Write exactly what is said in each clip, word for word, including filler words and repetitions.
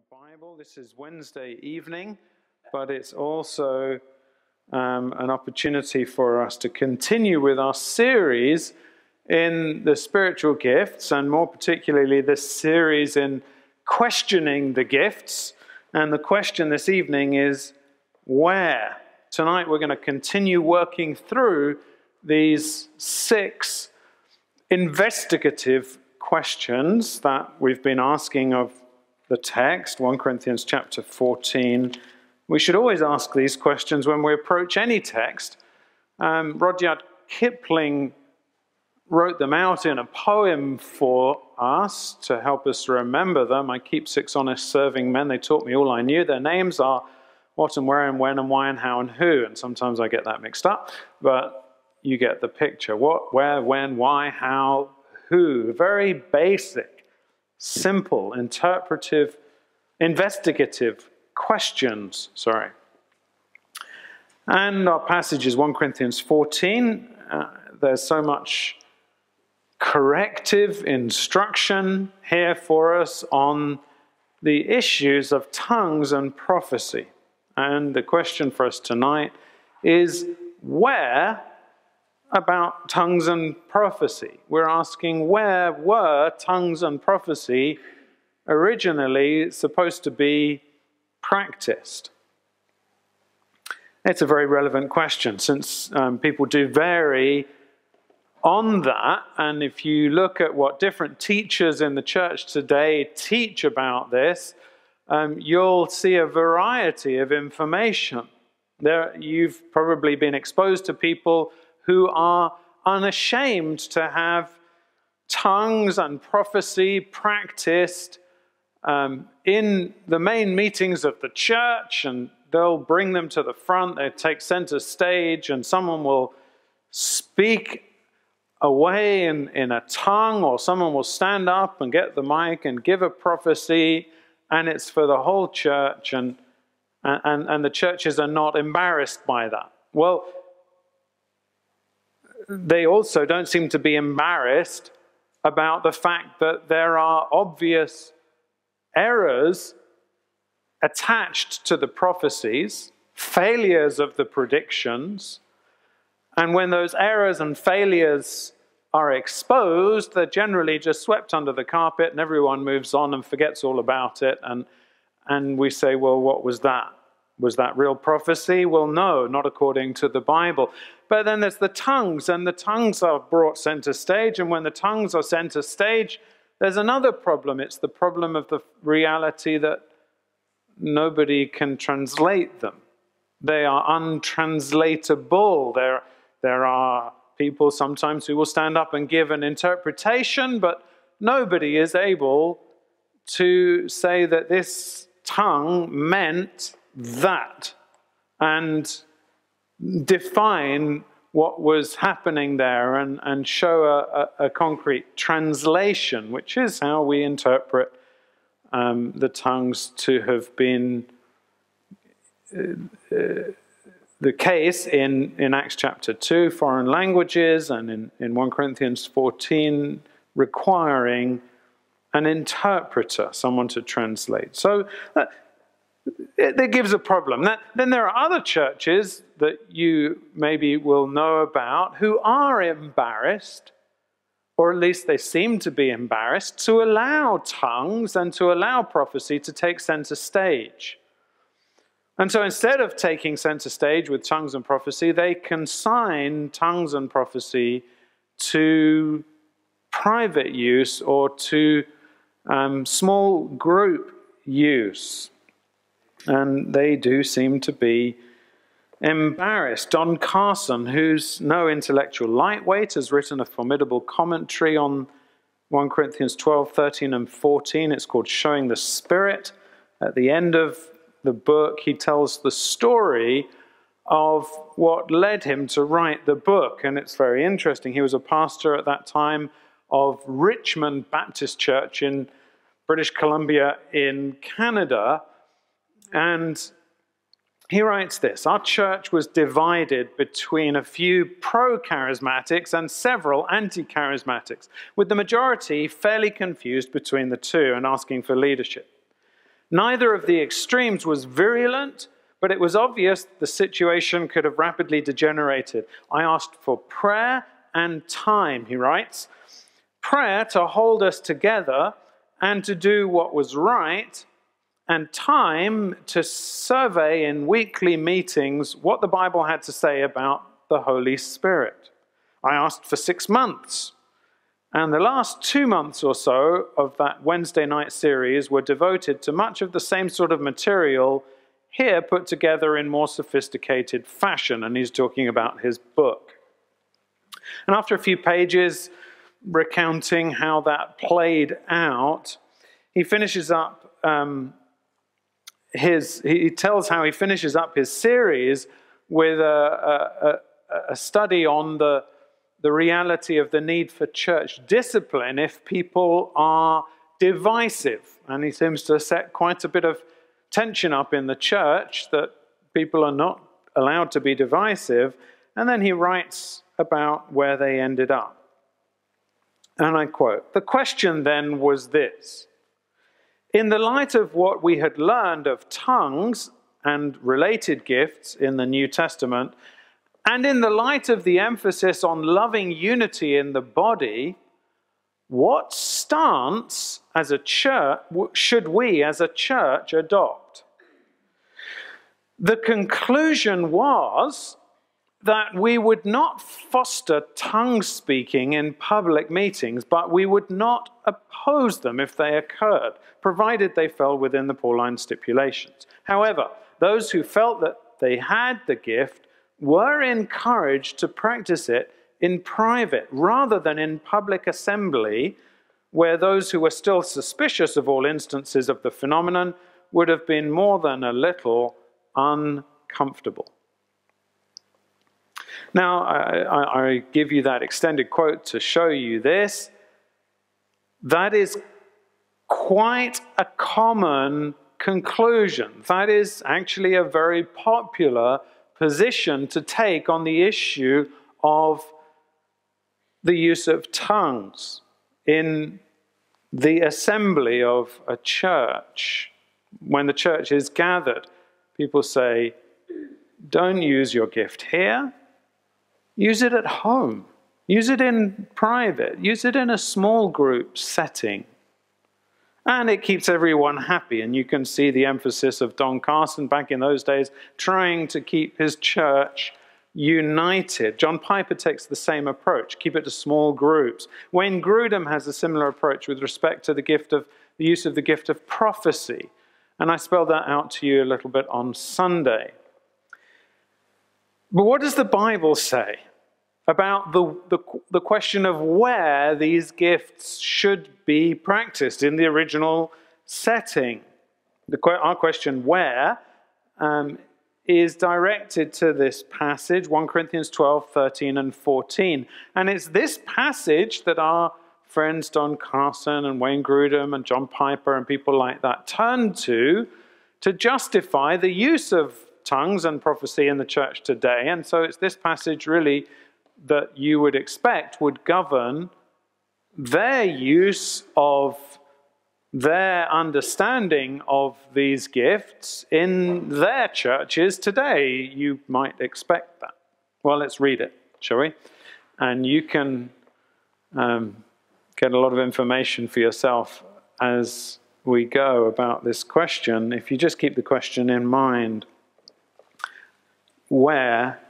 Bible. This is Wednesday evening, but it's also um, an opportunity for us to continue with our series in the spiritual gifts, and more particularly this series in questioning the gifts. And the question this evening is, where? Tonight we're going to continue working through these six investigative questions that we've been asking of the text, First Corinthians chapter fourteen. We should always ask these questions when we approach any text. Um, Rudyard Kipling wrote them out in a poem for us to help us remember them. I keep six honest serving men. They taught me all I knew. Their names are what and where and when and why and how and who. And sometimes I get that mixed up, but you get the picture. What, where, when, why, how, who. Very basic, simple, interpretive, investigative questions. Sorry. And our passage is First Corinthians fourteen. Uh, there's so much corrective instruction here for us on the issues of tongues and prophecy. And the question for us tonight is, where about tongues and prophecy? We're asking, where were tongues and prophecy originally supposed to be practiced? It's a very relevant question, since um, people do vary on that. And if you look at what different teachers in the church today teach about this, um, you'll see a variety of information. There, you've probably been exposed to people who are unashamed to have tongues and prophecy practiced um, in the main meetings of the church, and they'll bring them to the front, they take center stage, and someone will speak away in, in a tongue, or someone will stand up and get the mic and give a prophecy, and it's for the whole church, and, and, and the churches are not embarrassed by that. Well, they also don't seem to be embarrassed about the fact that there are obvious errors attached to the prophecies, failures of the predictions, and when those errors and failures are exposed, they're generally just swept under the carpet and everyone moves on and forgets all about it. And, and we say, well, what was that? Was that real prophecy? Well, no, not according to the Bible. But then there's the tongues, and the tongues are brought center stage. And when the tongues are center stage, there's another problem. It's the problem of the reality that nobody can translate them. They are untranslatable. There, there are people sometimes who will stand up and give an interpretation, but nobody is able to say that this tongue meant that and define what was happening there and, and show a, a, a concrete translation, which is how we interpret um, the tongues to have been uh, uh, the case in, in Acts chapter two, foreign languages, and in, in First Corinthians fourteen, requiring an interpreter, someone to translate. So uh, it, it gives a problem. That, then there are other churches that you maybe will know about who are embarrassed, or at least they seem to be embarrassed, to allow tongues and to allow prophecy to take center stage. And so instead of taking center stage with tongues and prophecy, they consign tongues and prophecy to private use or to um, small group use. And they do seem to be embarrassed. Don Carson, who's no intellectual lightweight, has written a formidable commentary on First Corinthians twelve, thirteen, and fourteen. It's called Showing the Spirit. At the end of the book, he tells the story of what led him to write the book. And it's very interesting. He was a pastor at that time of Richmond Baptist Church in British Columbia in Canada. And he writes this: our church was divided between a few pro-charismatics and several anti-charismatics, with the majority fairly confused between the two and asking for leadership. Neither of the extremes was virulent, but it was obvious the situation could have rapidly degenerated. I asked for prayer and time, he writes. Prayer to hold us together and to do what was right, and time to survey in weekly meetings what the Bible had to say about the Holy Spirit. I asked for six months. And the last two months or so of that Wednesday night series were devoted to much of the same sort of material here put together in more sophisticated fashion. And he's talking about his book. And after a few pages recounting how that played out, he finishes up um, his, he tells how he finishes up his series with a, a, a study on the the reality of the need for church discipline if people are divisive. And he seems to set quite a bit of tension up in the church that people are not allowed to be divisive. And then he writes about where they ended up. And I quote, "The question then was this: in the light of what we had learned of tongues and related gifts in the New Testament, and in the light of the emphasis on loving unity in the body, what stance as a church should we as a church adopt?" The conclusion was that we would not foster tongue speaking in public meetings, but we would not oppose them if they occurred, provided they fell within the Pauline stipulations. However, those who felt that they had the gift were encouraged to practice it in private rather than in public assembly, where those who were still suspicious of all instances of the phenomenon would have been more than a little uncomfortable. Now, I, I, I give you that extended quote to show you this. That is quite a common conclusion. That is actually a very popular position to take on the issue of the use of tongues in the assembly of a church. When the church is gathered, people say, don't use your gift here. Use it at home. Use it in private. Use it in a small group setting. And it keeps everyone happy. And you can see the emphasis of Don Carson back in those days, trying to keep his church united. John Piper takes the same approach. Keep it to small groups. Wayne Grudem has a similar approach with respect to the gift of the use of the gift of prophecy. And I spelled that out to you a little bit on Sunday. But what does the Bible say about the, the, the question of where these gifts should be practiced in the original setting? The, our question, where, um, is directed to this passage, First Corinthians twelve, thirteen, and fourteen. And it's this passage that our friends Don Carson and Wayne Grudem and John Piper and people like that turn to to justify the use of tongues and prophecy in the church today. And so it's this passage really that you would expect would govern their use of their understanding of these gifts in their churches today. You might expect that. Well, let's read it, shall we? And you can um, get a lot of information for yourself as we go about this question, if you just keep the question in mind. Where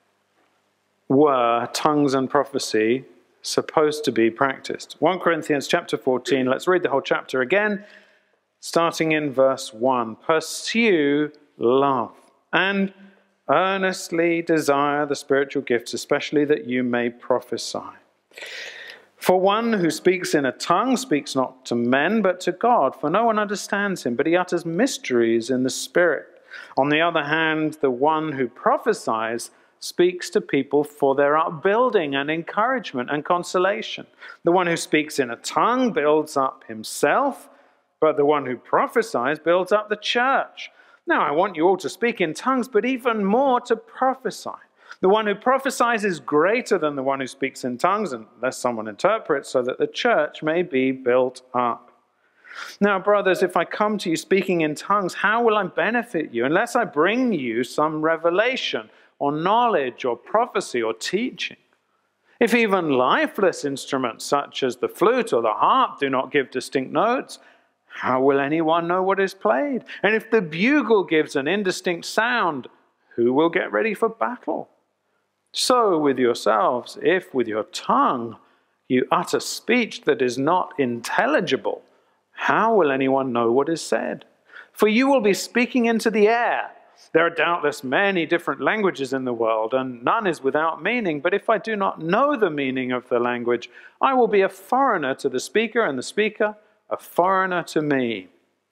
were tongues and prophecy supposed to be practiced? First Corinthians chapter fourteen, let's read the whole chapter again, starting in verse one. Pursue love and earnestly desire the spiritual gifts, especially that you may prophesy. For one who speaks in a tongue speaks not to men, but to God, for no one understands him, but he utters mysteries in the Spirit. On the other hand, the one who prophesies speaks to people for their upbuilding and encouragement and consolation. The one who speaks in a tongue builds up himself, but the one who prophesies builds up the church. Now, I want you all to speak in tongues, but even more to prophesy. The one who prophesies is greater than the one who speaks in tongues, unless someone interprets, so that the church may be built up. Now, brothers, if I come to you speaking in tongues, how will I benefit you unless I bring you some revelation or knowledge or prophecy or teaching? If even lifeless instruments such as the flute or the harp do not give distinct notes, how will anyone know what is played? And if the bugle gives an indistinct sound, who will get ready for battle? So with yourselves, if with your tongue you utter speech that is not intelligible, how will anyone know what is said? For you will be speaking into the air. There are doubtless many different languages in the world, and none is without meaning. But if I do not know the meaning of the language, I will be a foreigner to the speaker, and the speaker a foreigner to me.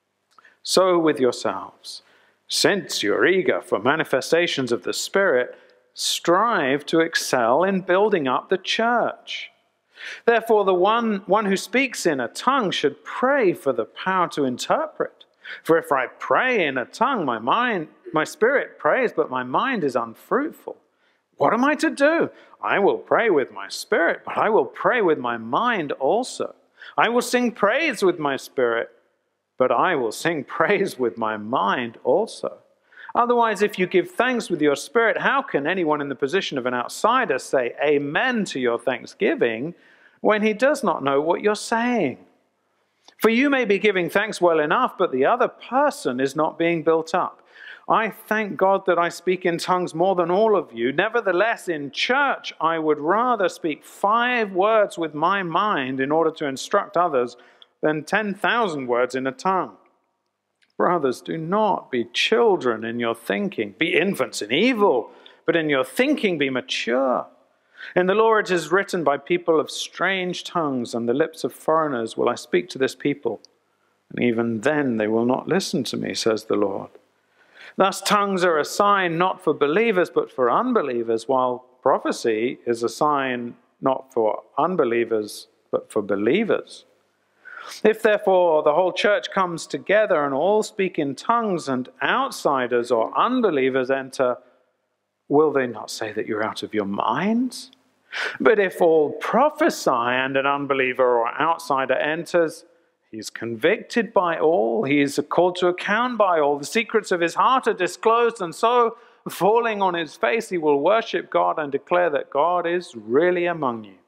So with yourselves, since you're eager for manifestations of the Spirit, strive to excel in building up the church. Therefore, the one, one who speaks in a tongue should pray for the power to interpret. For if I pray in a tongue, my mind, my spirit prays, but my mind is unfruitful. What am I to do? I will pray with my spirit, but I will pray with my mind also. I will sing praise with my spirit, but I will sing praise with my mind also. Otherwise, if you give thanks with your spirit, how can anyone in the position of an outsider say amen to your thanksgiving when he does not know what you're saying? For you may be giving thanks well enough, but the other person is not being built up. I thank God that I speak in tongues more than all of you. Nevertheless, in church, I would rather speak five words with my mind in order to instruct others than ten thousand words in a tongue. Brothers, do not be children in your thinking. Be infants in evil, but in your thinking be mature. In the law it is written, by people of strange tongues and the lips of foreigners will I speak to this people, and even then they will not listen to me, says the Lord. Thus tongues are a sign not for believers but for unbelievers, while prophecy is a sign not for unbelievers but for believers. If therefore the whole church comes together and all speak in tongues and outsiders or unbelievers enter, will they not say that you're out of your minds? But if all prophesy and an unbeliever or outsider enters, he is convicted by all, he is called to account by all. The secrets of his heart are disclosed, and so, falling on his face, he will worship God and declare that God is really among you.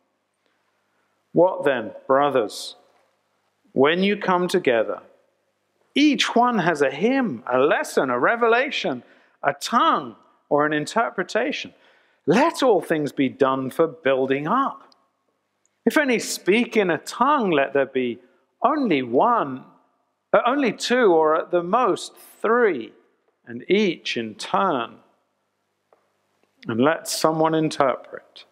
What then, brothers? When you come together, each one has a hymn, a lesson, a revelation, a tongue, or an interpretation. Let all things be done for building up. If any speak in a tongue, let there be only one, uh, only two, or at the most three, and each in turn. And let someone interpret.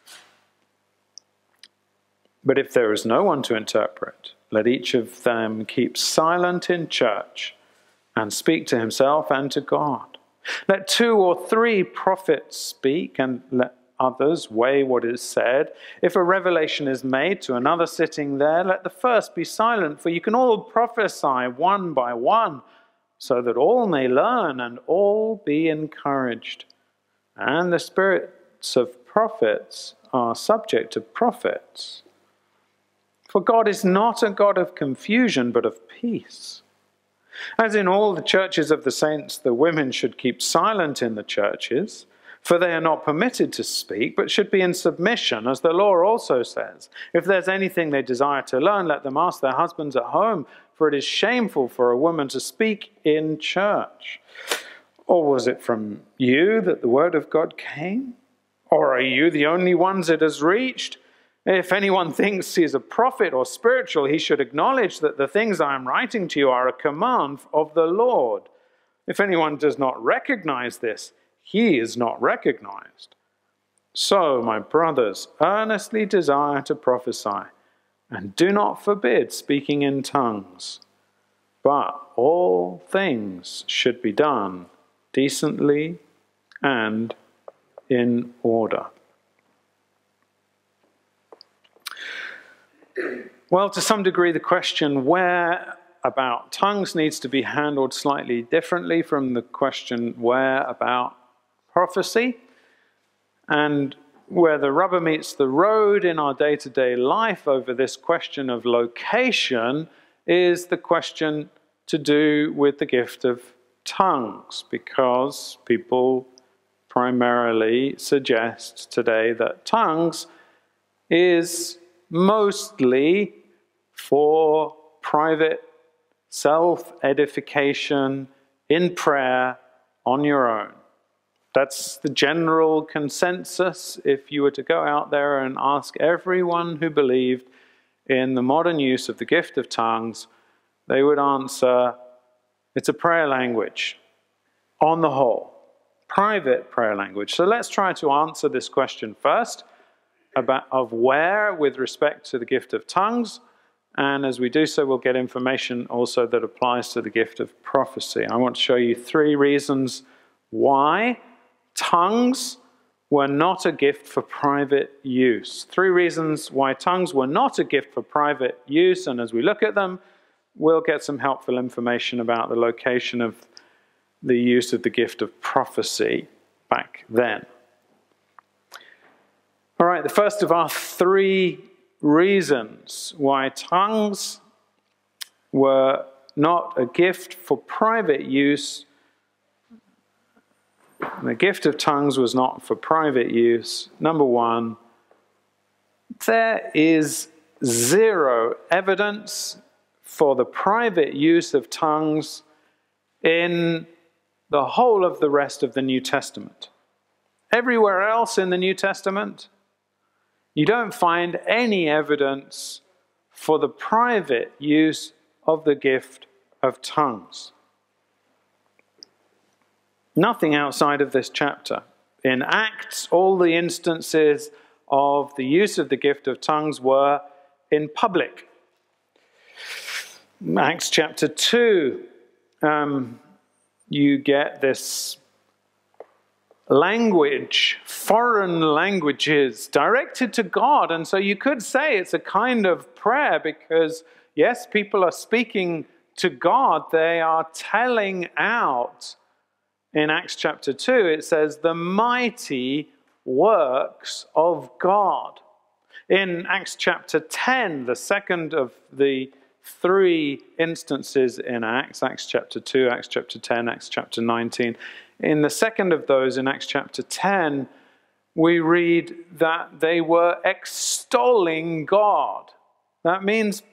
But if there is no one to interpret, let each of them keep silent in church and speak to himself and to God. Let two or three prophets speak, and let others weigh what is said. If a revelation is made to another sitting there, let the first be silent, for you can all prophesy one by one, so that all may learn and all be encouraged. And the spirits of prophets are subject to prophets. For God is not a God of confusion, but of peace. As in all the churches of the saints, the women should keep silent in the churches, for they are not permitted to speak, but should be in submission, as the law also says. If there's anything they desire to learn, let them ask their husbands at home, for it is shameful for a woman to speak in church. Or was it from you that the word of God came? Or are you the only ones it has reached? If anyone thinks he is a prophet or spiritual, he should acknowledge that the things I am writing to you are a command of the Lord. If anyone does not recognize this, he is not recognized. So, my brothers, earnestly desire to prophesy, and do not forbid speaking in tongues. But all things should be done decently and in order. Well, to some degree, the question where about tongues needs to be handled slightly differently from the question where about prophecy. And where the rubber meets the road in our day-to-day life over this question of location is the question to do with the gift of tongues, because people primarily suggest today that tongues is mostly for private self-edification in prayer on your own. That's the general consensus. If you were to go out there and ask everyone who believed in the modern use of the gift of tongues, they would answer, it's a prayer language, on the whole, private prayer language. So let's try to answer this question first, about of where with respect to the gift of tongues, and as we do so, we'll get information also that applies to the gift of prophecy. I want to show you three reasons why tongues were not a gift for private use. Three reasons why tongues were not a gift for private use, and as we look at them, we'll get some helpful information about the location of the use of the gift of prophecy back then. All right, the first of our three reasons why tongues were not a gift for private use. The gift of tongues was not for private use. Number one, there is zero evidence for the private use of tongues in the whole of the rest of the New Testament. Everywhere else in the New Testament, you don't find any evidence for the private use of the gift of tongues. Nothing outside of this chapter. In Acts, all the instances of the use of the gift of tongues were in public. Acts chapter two, um, you get this language, foreign languages directed to God. And so you could say it's a kind of prayer because, yes, people are speaking to God. They are telling out. In Acts chapter two, it says, the mighty works of God. In Acts chapter ten, the second of the three instances in Acts, Acts chapter two, Acts chapter ten, Acts chapter nineteen, in the second of those, in Acts chapter ten, we read that they were extolling God. That means,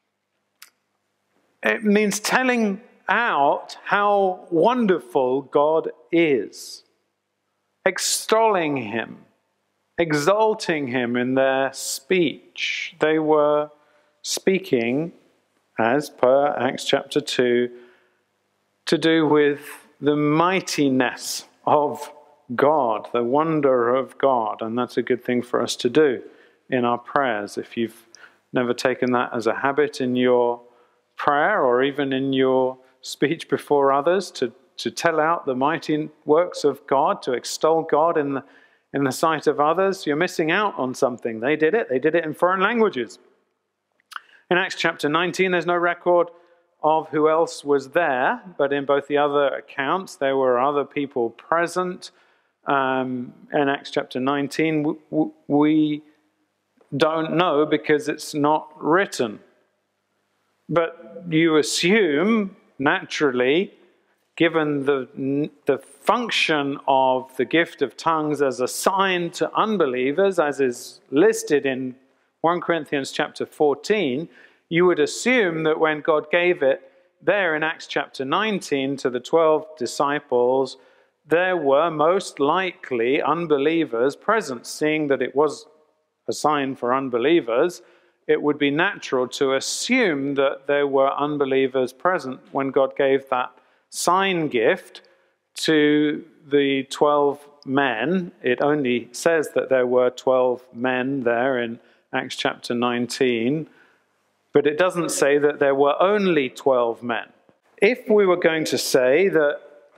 it means telling out how wonderful God is, extolling him, exalting him in their speech. They were speaking, as per Acts chapter two, to do with the mightiness of God, the wonder of God, and that's a good thing for us to do in our prayers. If you've never taken that as a habit in your prayer or even in your speech before others, to, to tell out the mighty works of God, to extol God in the, in the sight of others, you're missing out on something. They did it. They did it in foreign languages. In Acts chapter nineteen, there's no record of who else was there, but in both the other accounts, there were other people present. Um, in Acts chapter nineteen, we don't know because it's not written. But you assume, naturally, given the, the function of the gift of tongues as a sign to unbelievers, as is listed in First Corinthians chapter fourteen, you would assume that when God gave it there in Acts chapter nineteen to the twelve disciples, there were most likely unbelievers present. Seeing that it was a sign for unbelievers, it would be natural to assume that there were unbelievers present when God gave that sign gift to the twelve men. It only says that there were twelve men there in Acts chapter nineteen, but it doesn't say that there were only twelve men. If we were going to say that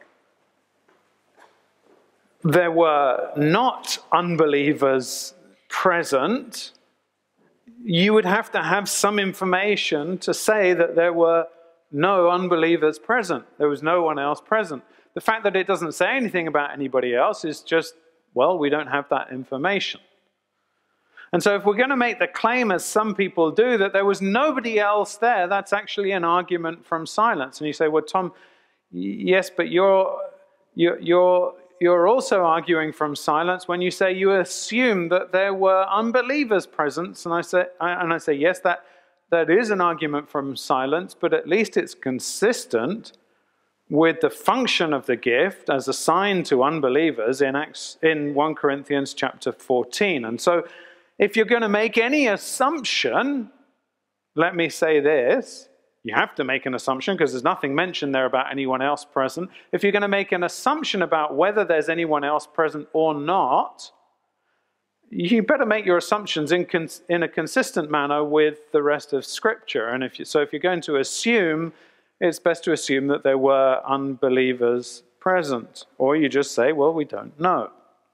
there were not unbelievers present, you would have to have some information to say that there were no unbelievers present. There was no one else present. The fact that it doesn't say anything about anybody else is just, well, we don't have that information. And so if we're going to make the claim, as some people do, that there was nobody else there, that's actually an argument from silence. And you say, well, Tom, yes, but you're, you're, you're, you're also arguing from silence when you say you assume that there were unbelievers present. And I say, and I say yes, that, that is an argument from silence, but at least it's consistent with the function of the gift as assigned to unbelievers in Acts, in First Corinthians chapter fourteen. And so if you're going to make any assumption, let me say this, you have to make an assumption because there's nothing mentioned there about anyone else present. If you're going to make an assumption about whether there's anyone else present or not, you better make your assumptions in, cons in a consistent manner with the rest of Scripture. And if you, so if you're going to assume, it's best to assume that there were unbelievers present. Or you just say, well, we don't know.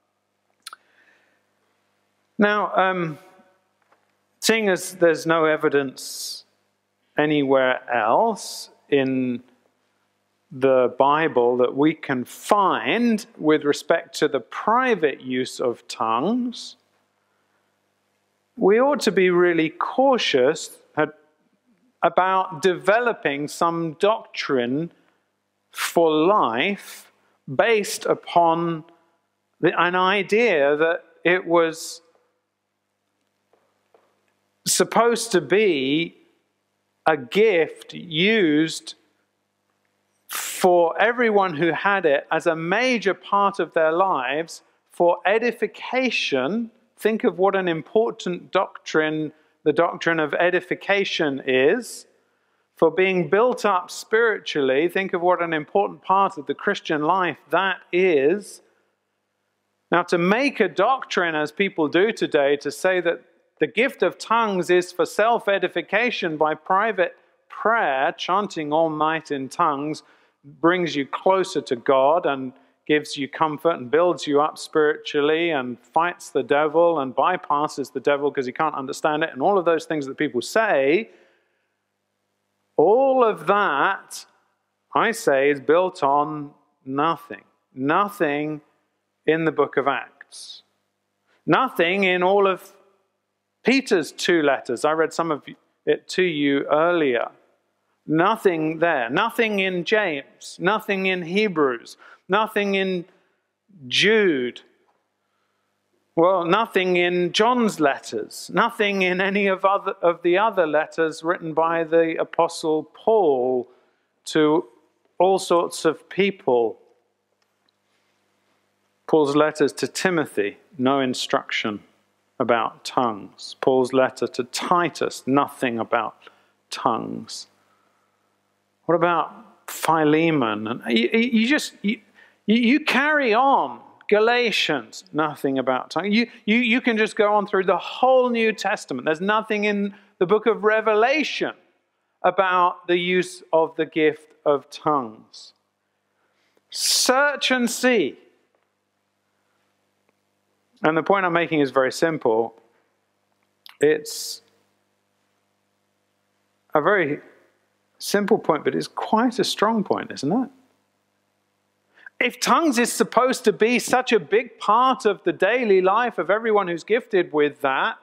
Now, um, seeing as there's no evidence anywhere else in the Bible that we can find with respect to the private use of tongues, we ought to be really cautious about developing some doctrine for life based upon the, an idea that it was supposed to be a gift used for everyone who had it as a major part of their lives for edification. Think of what an important doctrine the doctrine of edification is. For being built up spiritually, think of what an important part of the Christian life that is. Now, to make a doctrine, as people do today, to say that the gift of tongues is for self-edification by private prayer, chanting all night in tongues, brings you closer to God and gives you comfort and builds you up spiritually and fights the devil and bypasses the devil because he can't understand it, and all of those things that people say, all of that, I say, is built on nothing. Nothing in the book of Acts. Nothing in all of Peter's two letters. I read some of it to you earlier. Nothing there. Nothing in James. Nothing in Hebrews. Nothing in Jude. Well, nothing in John's letters. Nothing in any of, other, of the other letters written by the Apostle Paul to all sorts of people. Paul's letters to Timothy, no instruction about tongues. Paul's letter to Titus, nothing about tongues. What about Philemon? And you, you just you, you carry on. Galatians, nothing about tongues. You, you, you can just go on through the whole New Testament. There's nothing in the book of Revelation about the use of the gift of tongues. Search and see. And the point I'm making is very simple. It's a very simple point, but it's quite a strong point, isn't it? If tongues is supposed to be such a big part of the daily life of everyone who's gifted with that,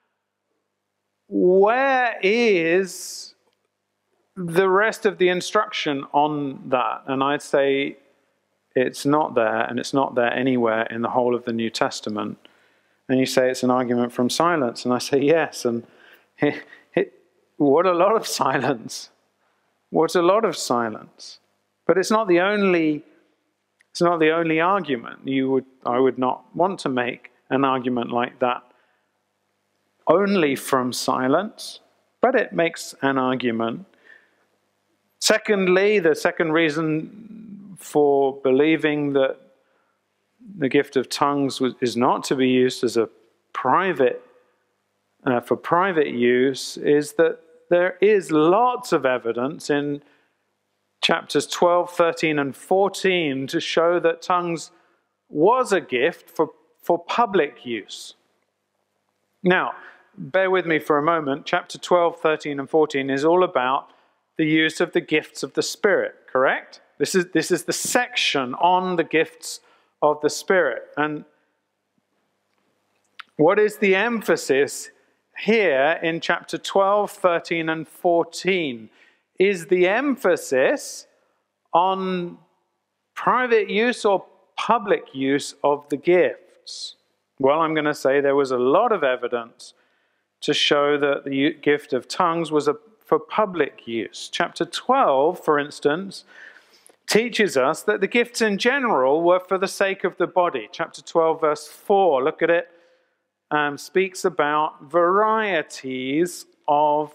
where is the rest of the instruction on that? And I'd say it's not there, and it's not there anywhere in the whole of the New Testament. And you say it's an argument from silence, and I say yes, and it, it, what a lot of silence. What a lot of silence. But it's not the only It's not the only argument. You would, I would not want to make an argument like that only from silence, but it makes an argument. Secondly, the second reason for believing that the gift of tongues is not to be used as a private, uh, for private use, is that there is lots of evidence in chapters twelve, thirteen, and fourteen to show that tongues was a gift for, for public use. Now, bear with me for a moment. Chapter twelve, thirteen, and fourteen is all about the use of the gifts of the Spirit, correct? This is, this is the section on the gifts of the Spirit. And What is the emphasis here in chapter twelve, thirteen, and fourteen? Is the emphasis on private use or public use of the gifts? Well, I'm going to say there was a lot of evidence to show that the gift of tongues was a, for public use. Chapter twelve, for instance, teaches us that the gifts in general were for the sake of the body. Chapter twelve, verse four, look at it, um, speaks about varieties of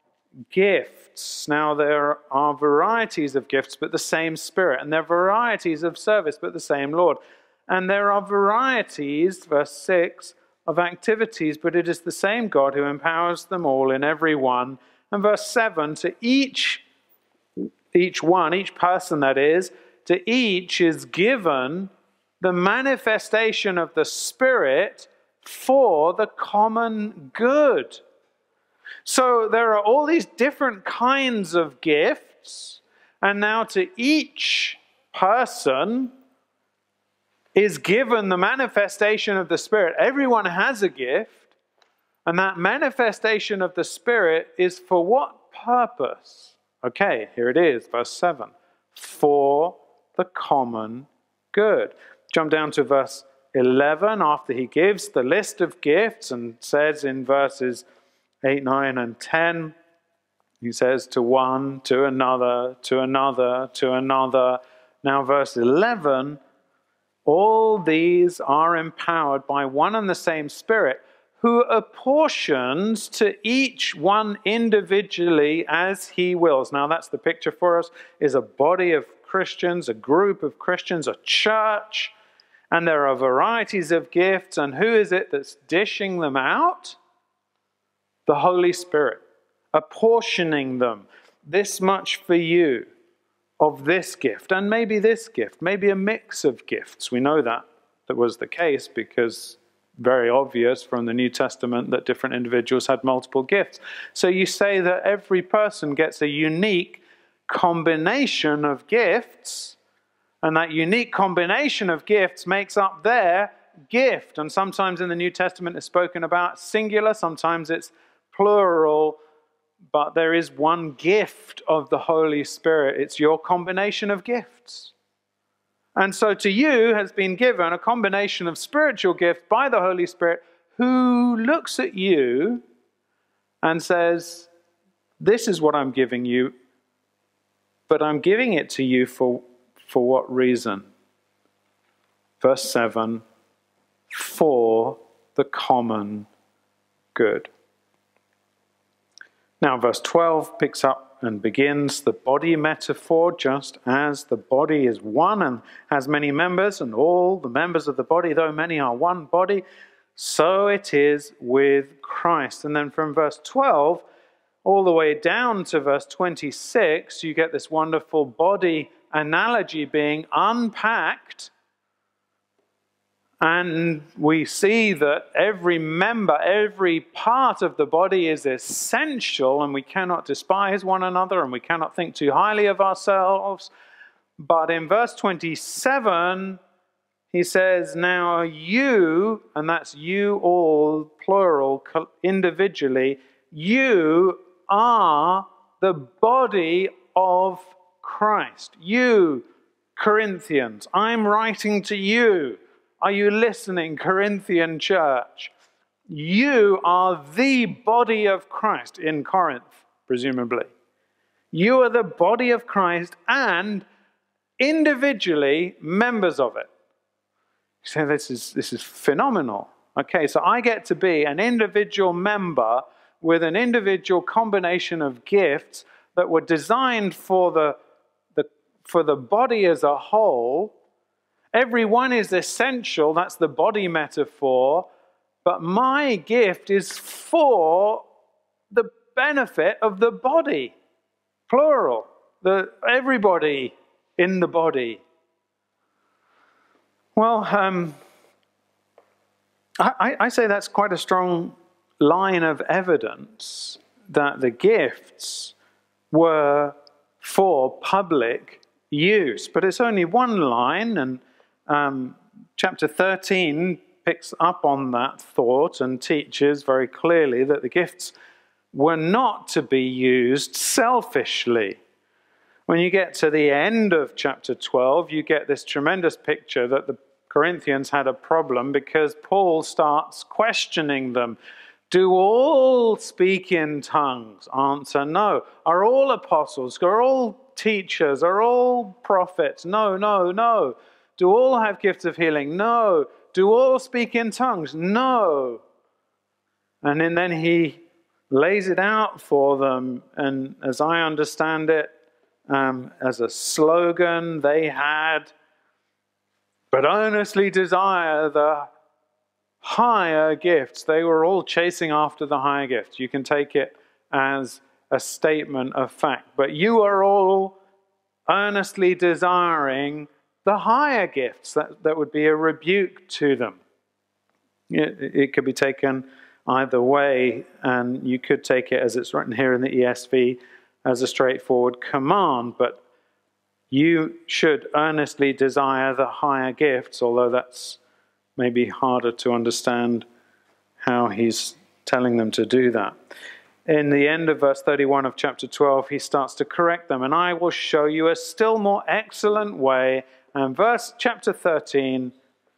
gifts. Now, there are varieties of gifts, but the same Spirit. And there are varieties of service, but the same Lord. And there are varieties, verse six, of activities, but it is the same God who empowers them all in every one. And verse seven, to each, each one, each person that is, to each is given the manifestation of the Spirit for the common good. So there are all these different kinds of gifts, and now to each person is given the manifestation of the Spirit. Everyone has a gift, and that manifestation of the Spirit is for what purpose? Okay, here it is, verse seven. For the common good. Jump down to verse eleven, after he gives the list of gifts and says in verses eight, nine, and ten, he says to one, to another, to another, to another. Now verse eleven, all these are empowered by one and the same Spirit, who apportions to each one individually as he wills. Now that's the picture for us, is a body of Christians, a group of Christians, a church, and there are varieties of gifts, and who is it that's dishing them out? The Holy Spirit, apportioning them. This much for you of this gift, and maybe this gift, maybe a mix of gifts. We know that that was the case because very obvious from the New Testament that different individuals had multiple gifts. So you say that every person gets a unique combination of gifts, and that unique combination of gifts makes up their gift. And sometimes in the New Testament it's spoken about singular, sometimes it's plural, but there is one gift of the Holy Spirit. It's your combination of gifts. And so to you has been given a combination of spiritual gifts by the Holy Spirit, who looks at you and says, this is what I'm giving you, but I'm giving it to you for, for what reason? Verse seven, for the common good. Now, verse twelve picks up and begins the body metaphor. Just as the body is one and has many members, and all the members of the body, though many, are one body, so it is with Christ. And then from verse twelve all the way down to verse twenty-six, you get this wonderful body analogy being unpacked. And we see that every member, every part of the body is essential, and we cannot despise one another, and we cannot think too highly of ourselves. But in verse twenty-seven, he says, now you, and that's you all, plural, individually, you are the body of Christ. You, Corinthians, I'm writing to you. Are you listening, Corinthian church? You are the body of Christ in Corinth, presumably. You are the body of Christ and individually members of it. You say, this is, this is phenomenal. Okay, so I get to be an individual member with an individual combination of gifts that were designed for the, the, for the body as a whole. Every one is essential, that's the body metaphor, but my gift is for the benefit of the body, plural, the, everybody in the body. Well, um, I, I say that's quite a strong line of evidence that the gifts were for public use, but it's only one line, and Um, chapter thirteen picks up on that thought and teaches very clearly that the gifts were not to be used selfishly. When you get to the end of chapter twelve, you get this tremendous picture that the Corinthians had a problem because Paul starts questioning them. Do all speak in tongues? Answer, no. Are all apostles? Are all teachers? Are all prophets? No, no, no. Do all have gifts of healing? No. Do all speak in tongues? No. And then he lays it out for them, and as I understand it, um, as a slogan they had, but earnestly desire the higher gifts. They were all chasing after the higher gifts. You can take it as a statement of fact. But you are all earnestly desiring the higher gifts. That, that would be a rebuke to them. It, it could be taken either way, and you could take it, as it's written here in the E S V, as a straightforward command. But you should earnestly desire the higher gifts, although that's maybe harder to understand how he's telling them to do that. In the end of verse thirty-one of chapter twelve, he starts to correct them. And I will show you a still more excellent way. And verse chapter thirteen,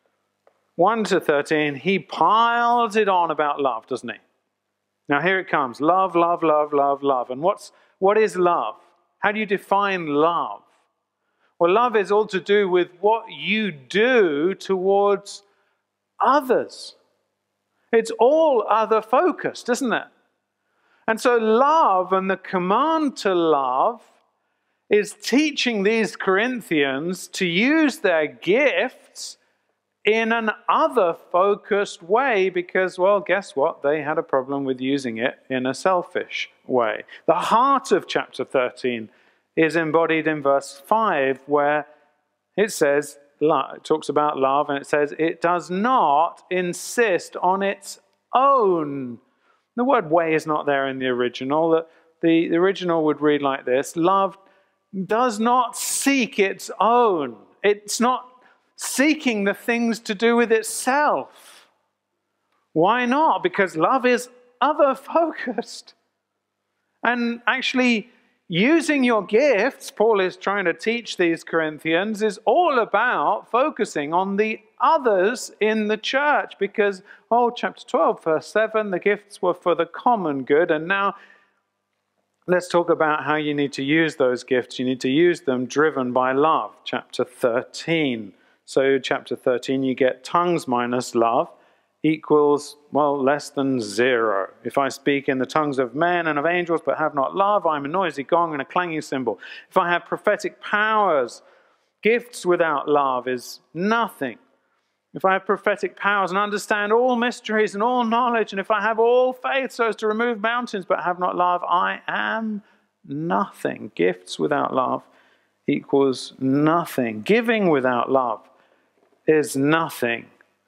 one to thirteen, he piles it on about love, doesn't he? Now here it comes. Love, love, love, love, love. And what's, what is love? How do you define love? Well, love is all to do with what you do towards others. It's all other focused, isn't it? And so love and the command to love is teaching these Corinthians to use their gifts in an other-focused way because, well, guess what? They had a problem with using it in a selfish way. The heart of chapter thirteen is embodied in verse five, where it says, it talks about love, and it says, it does not insist on its own. The word way is not there in the original. The, the, the original would read like this: love does not seek its own. It's not seeking the things to do with itself. Why not? Because love is other-focused. And actually, using your gifts, Paul is trying to teach these Corinthians, is all about focusing on the others in the church. Because, oh, chapter twelve, verse seven, the gifts were for the common good. And now let's talk about how you need to use those gifts. You need to use them driven by love. Chapter thirteen. So chapter thirteen, you get tongues minus love equals, well, less than zero. If I speak in the tongues of men and of angels but have not love, I'm a noisy gong and a clanging cymbal. If I have prophetic powers, gifts without love is nothing. If I have prophetic powers and understand all mysteries and all knowledge, and if I have all faith so as to remove mountains but have not love, I am nothing. Gifts without love equals nothing. Giving without love is nothing.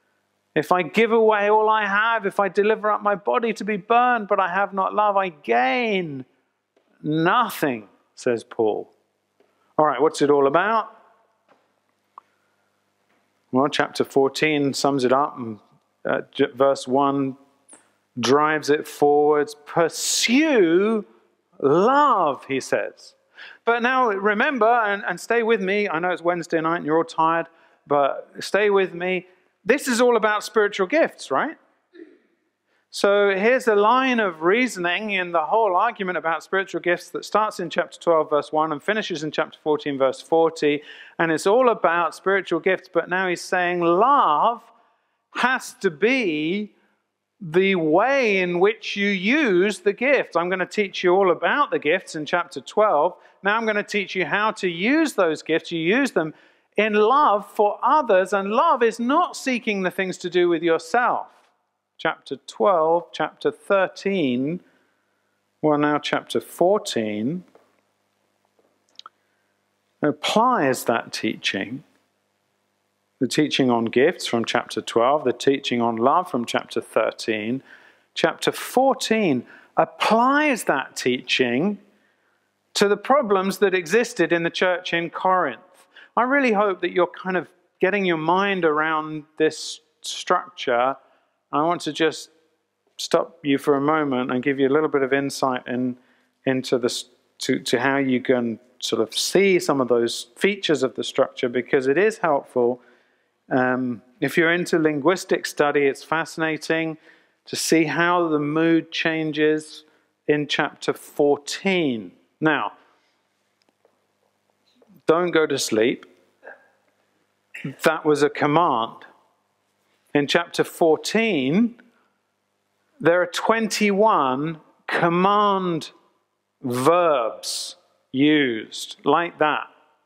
If I give away all I have, if I deliver up my body to be burned, but I have not love, I gain nothing, says Paul. All right, what's it all about? Well, chapter fourteen sums it up, and uh, verse one drives it forwards. Pursue love, he says. But now remember, and, and stay with me. I know it's Wednesday night and you're all tired, but stay with me. This is all about spiritual gifts, right? So here's a line of reasoning in the whole argument about spiritual gifts that starts in chapter twelve, verse one, and finishes in chapter fourteen, verse forty. And it's all about spiritual gifts, but now he's saying love has to be the way in which you use the gifts. I'm going to teach you all about the gifts in chapter twelve. Now I'm going to teach you how to use those gifts. You use them in love for others, and love is not seeking the things to do with yourself. Chapter twelve, chapter thirteen, well now chapter fourteen, applies that teaching. The teaching on gifts from chapter twelve, the teaching on love from chapter thirteen. Chapter fourteen applies that teaching to the problems that existed in the church in Corinth. I really hope that you're kind of getting your mind around this structure, I want to just stop you for a moment and give you a little bit of insight in, into this, to, to how you can sort of see some of those features of the structure, because it is helpful. Um, if you're into linguistic study, it's fascinating to see how the mood changes in chapter fourteen. Now, don't go to sleep. That was a command. In chapter fourteen, there are twenty-one command verbs used like that.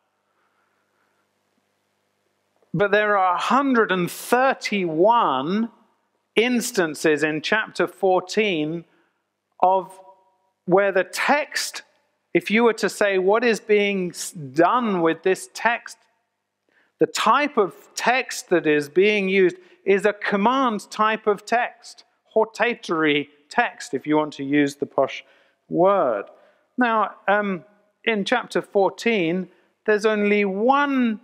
But there are one hundred thirty-one instances in chapter fourteen of where the text, if you were to say what is being done with this text, the type of text that is being used is a command type of text, hortatory text, if you want to use the posh word. Now, um, in chapter fourteen, there's only one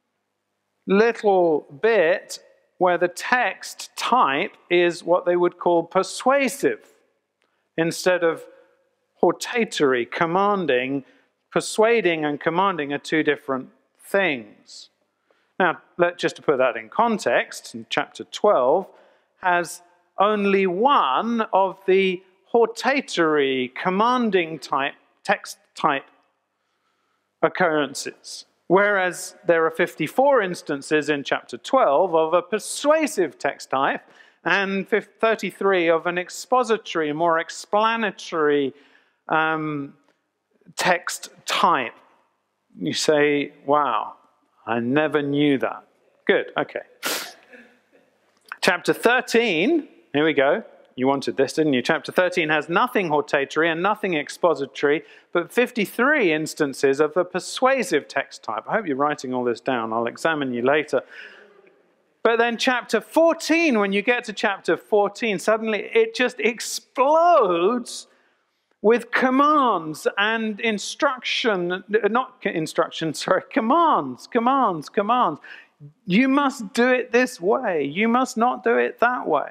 little bit where the text type is what they would call persuasive. Instead of hortatory, commanding, persuading and commanding are two different things. Now, let, just to put that in context, in chapter twelve has only one of the hortatory, commanding type, text type occurrences, whereas there are fifty-four instances in chapter twelve of a persuasive text type and thirty-three of an expository, more explanatory um, text type. You say, wow, I never knew that. Good, okay. Chapter thirteen, here we go. You wanted this, didn't you? Chapter thirteen has nothing hortatory and nothing expository, but fifty-three instances of the persuasive text type. I hope you're writing all this down. I'll examine you later. But then chapter fourteen, when you get to chapter fourteen, suddenly it just explodes with commands and instruction, not instruction, sorry, commands, commands, commands. You must do it this way. You must not do it that way.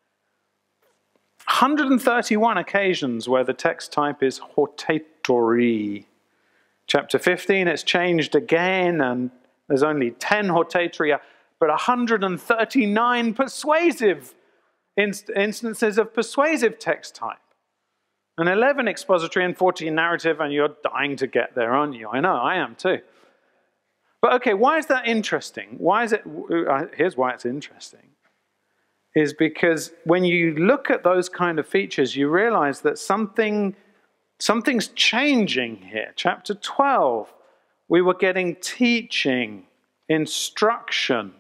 one hundred thirty-one occasions where the text type is hortatory. Chapter fifteen, it's changed again, and there's only ten hortatory, but one hundred thirty-nine persuasive inst instances of persuasive text type. And eleven expository and fourteen narrative, and you're dying to get there, aren't you? I know, I am too. But okay, why is that interesting? Why is it, here's why it's interesting. Is because when you look at those kind of features, you realize that something, something's changing here. Chapter twelve, we were getting teaching, instruction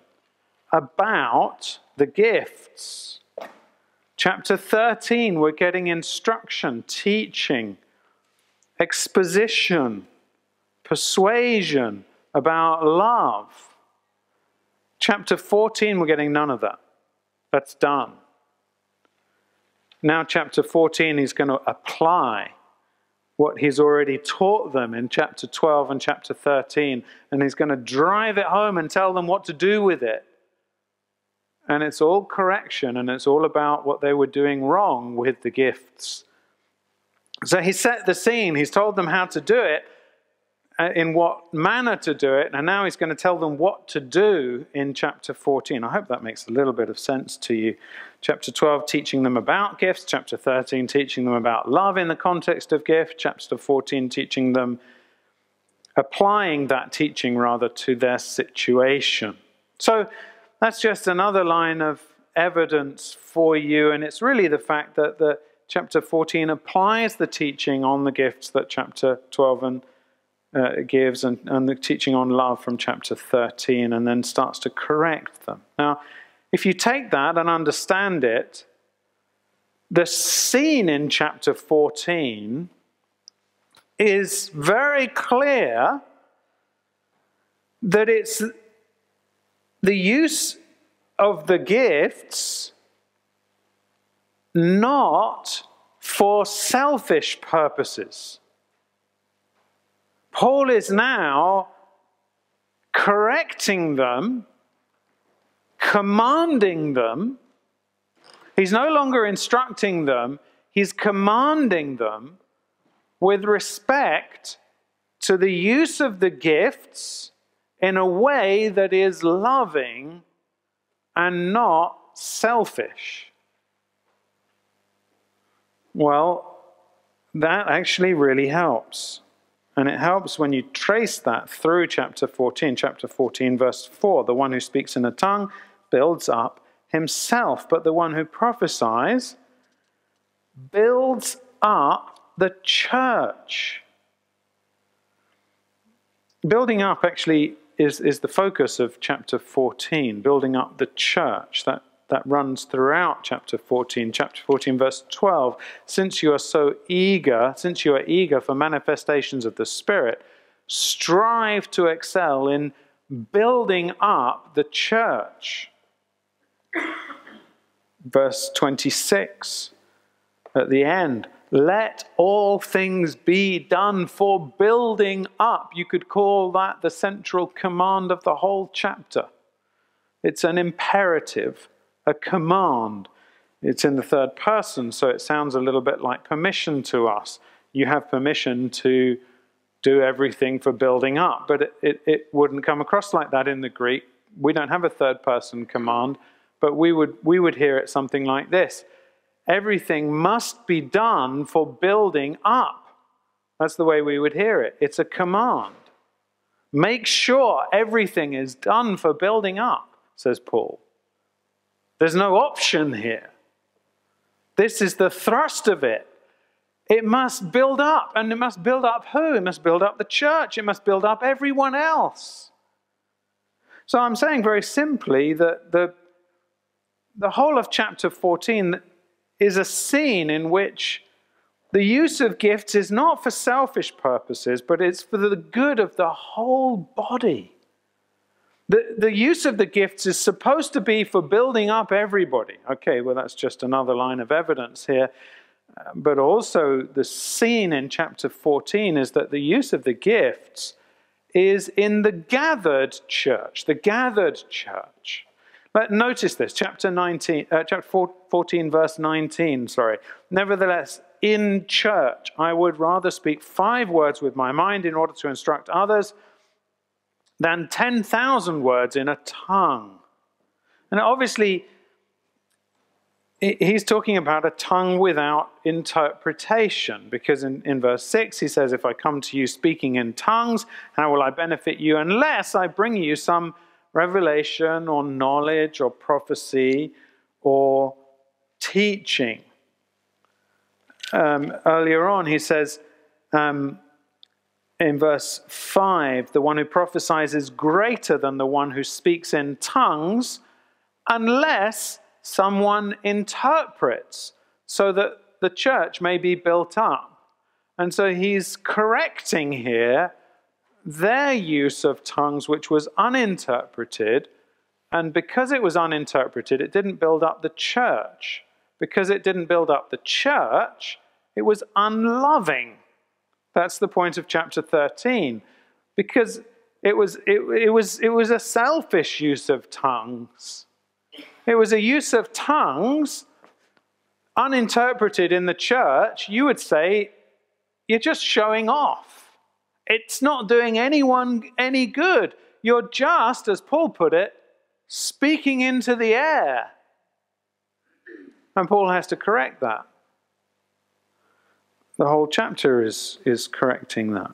about the gifts. Chapter thirteen, we're getting instruction, teaching, exposition, persuasion about love. Chapter fourteen, we're getting none of that. That's done. Now chapter fourteen, he's going to apply what he's already taught them in chapter twelve and chapter thirteen, and he's going to drive it home and tell them what to do with it. And it's all correction, and it's all about what they were doing wrong with the gifts. So he set the scene, he's told them how to do it, in what manner to do it, and now he's going to tell them what to do in chapter fourteen. I hope that makes a little bit of sense to you. Chapter twelve, teaching them about gifts. Chapter thirteen, teaching them about love in the context of gift. Chapter fourteen, teaching them, applying that teaching rather to their situation. So that's just another line of evidence for you, and it's really the fact that the chapter fourteen applies the teaching on the gifts that chapter twelve and Uh, gives, and, and the teaching on love from chapter thirteen, and then starts to correct them. Now, if you take that and understand it, the scene in chapter fourteen is very clear that it's the use of the gifts not for selfish purposes. Paul is now correcting them, commanding them. He's no longer instructing them. He's commanding them with respect to the use of the gifts in a way that is loving and not selfish. Well, that actually really helps. And it helps when you trace that through chapter fourteen. Chapter fourteen, verse four. The one who speaks in a tongue builds up himself, but the one who prophesies builds up the church. Building up actually is, is the focus of chapter fourteen. Building up the church. That, that runs throughout chapter fourteen. Chapter fourteen, verse twelve. Since you are so eager, since you are eager for manifestations of the Spirit, strive to excel in building up the church. Verse twenty-six, at the end, let all things be done for building up. You could call that the central command of the whole chapter. It's an imperative, a command. It's in the third person, so it sounds a little bit like permission to us. You have permission to do everything for building up, but it, it, it wouldn't come across like that in the Greek. We don't have a third person command, but we would, we would hear it something like this. Everything must be done for building up. That's the way we would hear it. It's a command. Make sure everything is done for building up, says Paul. There's no option here. This is the thrust of it. It must build up. And it must build up who? It must build up the church. It must build up everyone else. So I'm saying very simply that the, the whole of chapter fourteen is a scene in which the use of gifts is not for selfish purposes, but it's for the good of the whole body. The, the use of the gifts is supposed to be for building up everybody. Okay, well, that's just another line of evidence here. Uh, but also the scene in chapter fourteen is that the use of the gifts is in the gathered church, the gathered church. But notice this, chapter nineteen, uh, chapter fourteen, verse nineteen, sorry. Nevertheless, in church, I would rather speak five words with my mind in order to instruct others than ten thousand words in a tongue. And obviously, he's talking about a tongue without interpretation, because in, in verse six, he says, if I come to you speaking in tongues, how will I benefit you unless I bring you some revelation or knowledge or prophecy or teaching? Um, earlier on, he says um, in verse five, the one who prophesies is greater than the one who speaks in tongues unless someone interprets, so that the church may be built up. And so he's correcting here their use of tongues, which was uninterpreted. And because it was uninterpreted, it didn't build up the church. Because it didn't build up the church, it was unloving. That's the point of chapter thirteen. Because it was, it, it was, it was a selfish use of tongues. It was a use of tongues uninterpreted in the church. You would say, you're just showing off. It's not doing anyone any good. You're just, as Paul put it, speaking into the air. And Paul has to correct that. The whole chapter is, is correcting that.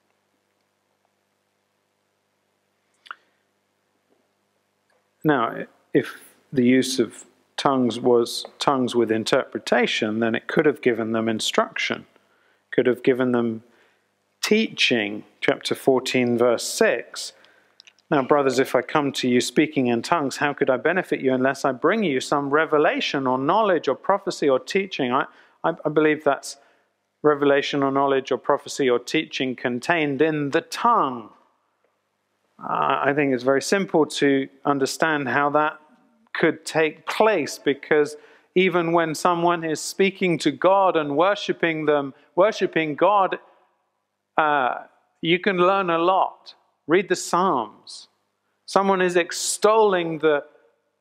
Now, if the use of tongues was tongues with interpretation, then it could have given them instruction, could have given them teaching. Chapter fourteen, verse six. Now, brothers, if I come to you speaking in tongues, how could I benefit you unless I bring you some revelation or knowledge or prophecy or teaching? I, I, I believe that's revelation or knowledge or prophecy or teaching contained in the tongue. Uh, I think it's very simple to understand how that could take place, because even when someone is speaking to God and worshiping them, worshiping God, uh, you can learn a lot. Read the Psalms. Someone is extolling the,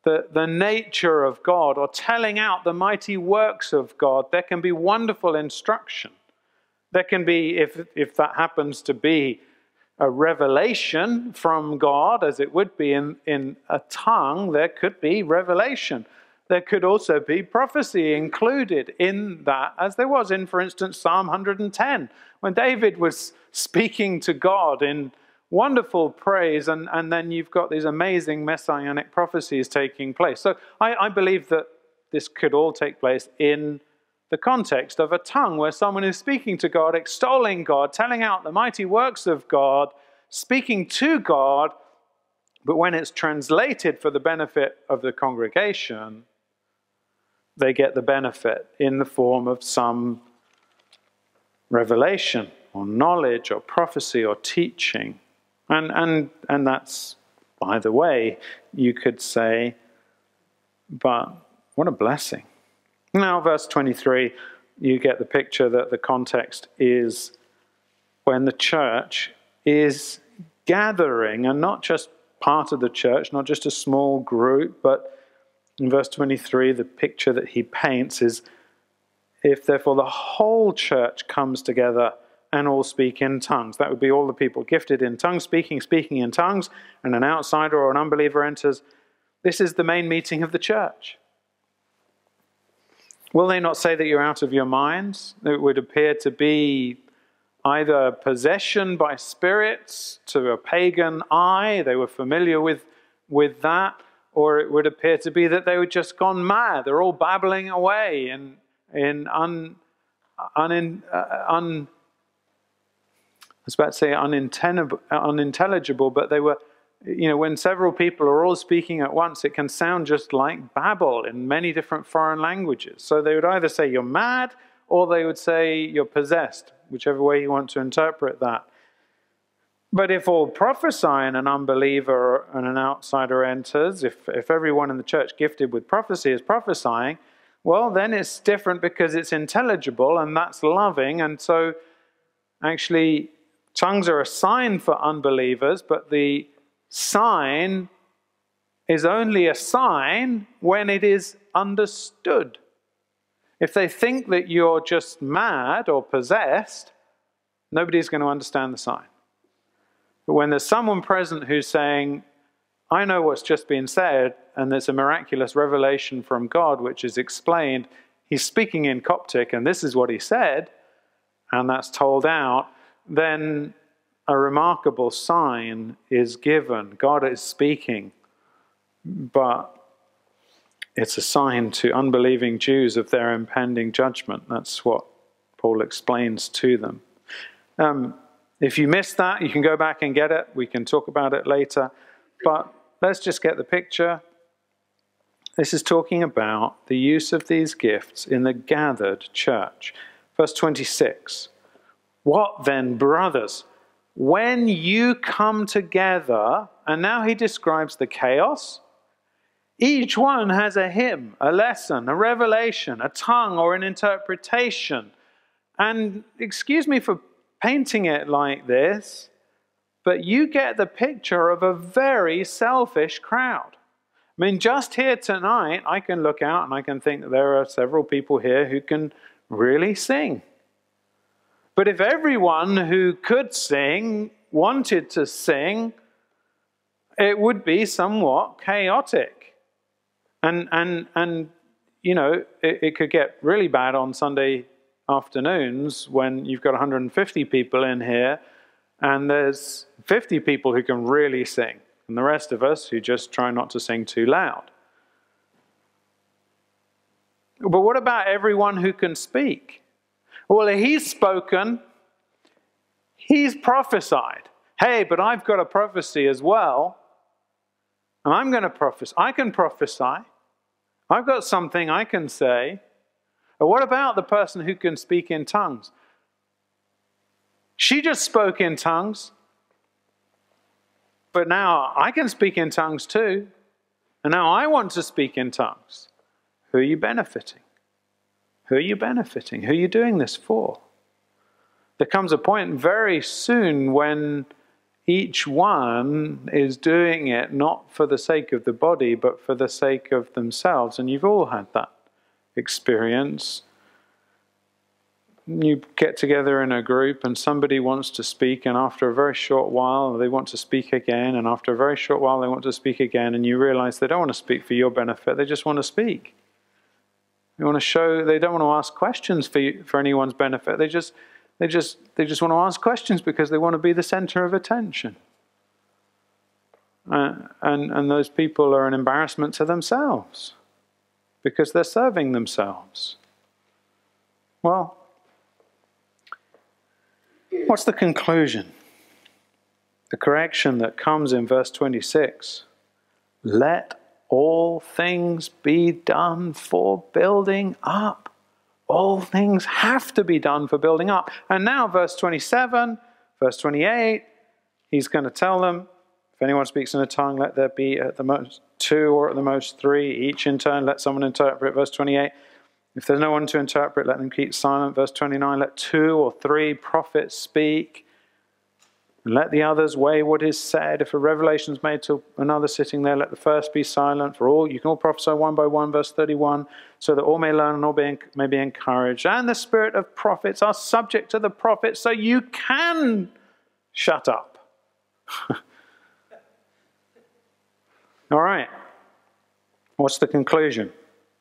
the, the nature of God or telling out the mighty works of God, there can be wonderful instruction. There can be, if, if that happens to be a revelation from God, as it would be in, in a tongue, there could be revelation. There could also be prophecy included in that, as there was in, for instance, Psalm one hundred ten, when David was speaking to God in wonderful praise, and, and then you've got these amazing messianic prophecies taking place. So I, I believe that this could all take place in the context of a tongue where someone is speaking to God, extolling God, telling out the mighty works of God, speaking to God, but when it's translated for the benefit of the congregation, they get the benefit in the form of some revelation or knowledge or prophecy or teaching. And, and, and that's, by the way, you could say, but what a blessing. Now, verse twenty-three, you get the picture that the context is when the church is gathering, and not just part of the church, not just a small group, but in verse twenty-three, the picture that he paints is, if therefore the whole church comes together and all speak in tongues. That would be all the people gifted in tongue speaking, speaking in tongues, and an outsider or an unbeliever enters. This is the main meeting of the church. Will they not say that you're out of your minds? It would appear to be either possession by spirits to a pagan eye, they were familiar with, with that, or it would appear to be that they were just gone mad. They're all babbling away in, in un, un, uh, un, I was about to say unintelligible, unintelligible, but they were, you know, when several people are all speaking at once, it can sound just like babble in many different foreign languages. So they would either say you're mad, or they would say you're possessed, whichever way you want to interpret that. But if all prophesy and an unbeliever and an outsider enters, if, if everyone in the church gifted with prophecy is prophesying, well, then it's different because it's intelligible and that's loving. And so actually tongues are a sign for unbelievers, but the sign is only a sign when it is understood. If they think that you're just mad or possessed, nobody's going to understand the sign. But when there's someone present who's saying, I know what's just been said, and there's a miraculous revelation from God which is explained, he's speaking in Coptic and this is what he said, and that's told out, then a remarkable sign is given. God is speaking, but it's a sign to unbelieving Jews of their impending judgment. That's what Paul explains to them. Um, if you missed that, you can go back and get it. We can talk about it later. But let's just get the picture. This is talking about the use of these gifts in the gathered church. Verse twenty-six. What then, brothers? When you come together, and now he describes the chaos, each one has a hymn, a lesson, a revelation, a tongue, or an interpretation. And excuse me for painting it like this, but you get the picture of a very selfish crowd. I mean, just here tonight, I can look out and I can think that there are several people here who can really sing. But if everyone who could sing wanted to sing, it would be somewhat chaotic. And, and, and you know, it, it could get really bad on Sunday afternoons when you've got one hundred fifty people in here and there's fifty people who can really sing, and the rest of us who just try not to sing too loud. But what about everyone who can speak? Well, he's spoken, he's prophesied. Hey, but I've got a prophecy as well, and I'm going to prophesy. I can prophesy. I've got something I can say. But what about the person who can speak in tongues? She just spoke in tongues, but now I can speak in tongues too, and now I want to speak in tongues. Who are you benefiting? Who are you benefiting? Who are you doing this for? There comes a point very soon when each one is doing it not for the sake of the body, but for the sake of themselves. And you've all had that experience. You get together in a group and somebody wants to speak, and after a very short while they want to speak again, and after a very short while they want to speak again, and you realize they don't want to speak for your benefit, they just want to speak. They want to show, they don't want to ask questions for you, for anyone's benefit. They just they just they just want to ask questions because they want to be the center of attention. Uh, and and those people are an embarrassment to themselves because they're serving themselves. Well, what's the conclusion? The correction that comes in verse twenty-six. Let all things be done for building up. All things have to be done for building up. And now verse twenty-seven, verse twenty-eight, he's going to tell them, if anyone speaks in a tongue, let there be at the most two or at the most three, each in turn, let someone interpret. Verse twenty-eight, if there's no one to interpret, let them keep silent. Verse twenty-nine, let two or three prophets speak, and let the others weigh what is said. If a revelation is made to another sitting there, let the first be silent. For all, you can all prophesy one by one. Verse thirty-one, so that all may learn and all be, may be encouraged. And the spirit of prophets are subject to the prophets, so you can shut up. All right. What's the conclusion?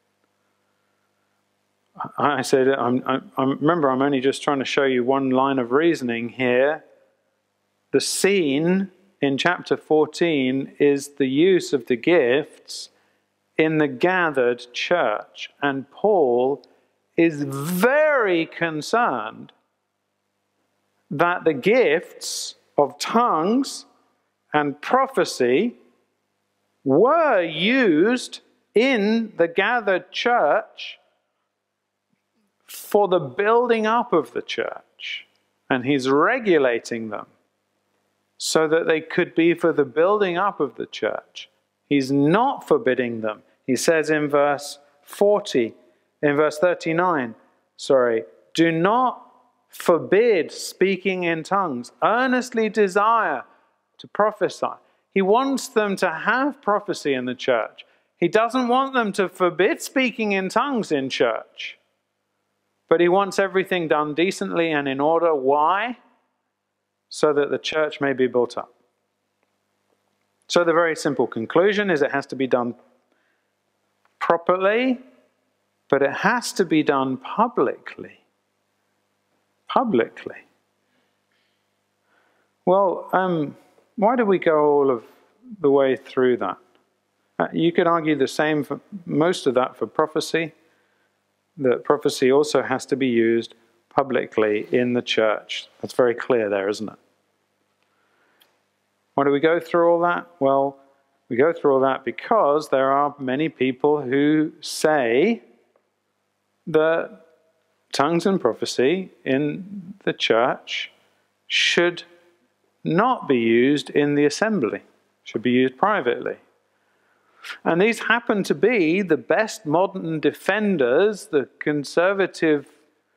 I said, I'm, I'm, I remember, I'm only just trying to show you one line of reasoning here. The scene in chapter fourteen is the use of the gifts in the gathered church. And Paul is very concerned that the gifts of tongues and prophecy were used in the gathered church for the building up of the church. And he's regulating them so that they could be for the building up of the church. He's not forbidding them. He says in verse forty, in verse thirty-nine, sorry, do not forbid speaking in tongues. Earnestly desire to prophesy. He wants them to have prophecy in the church. He doesn't want them to forbid speaking in tongues in church. But he wants everything done decently and in order. Why? So that the church may be built up. So the very simple conclusion is it has to be done properly, but it has to be done publicly. Publicly. Well, um, why do we go all of the way through that? Uh, you could argue the same for most of that for prophecy. That prophecy also has to be used publicly in the church. That's very clear there, isn't it? Why do we go through all that? Well, we go through all that because there are many people who say that tongues and prophecy in the church should not be used in the assembly, should be used privately. And these happen to be the best modern defenders, the conservative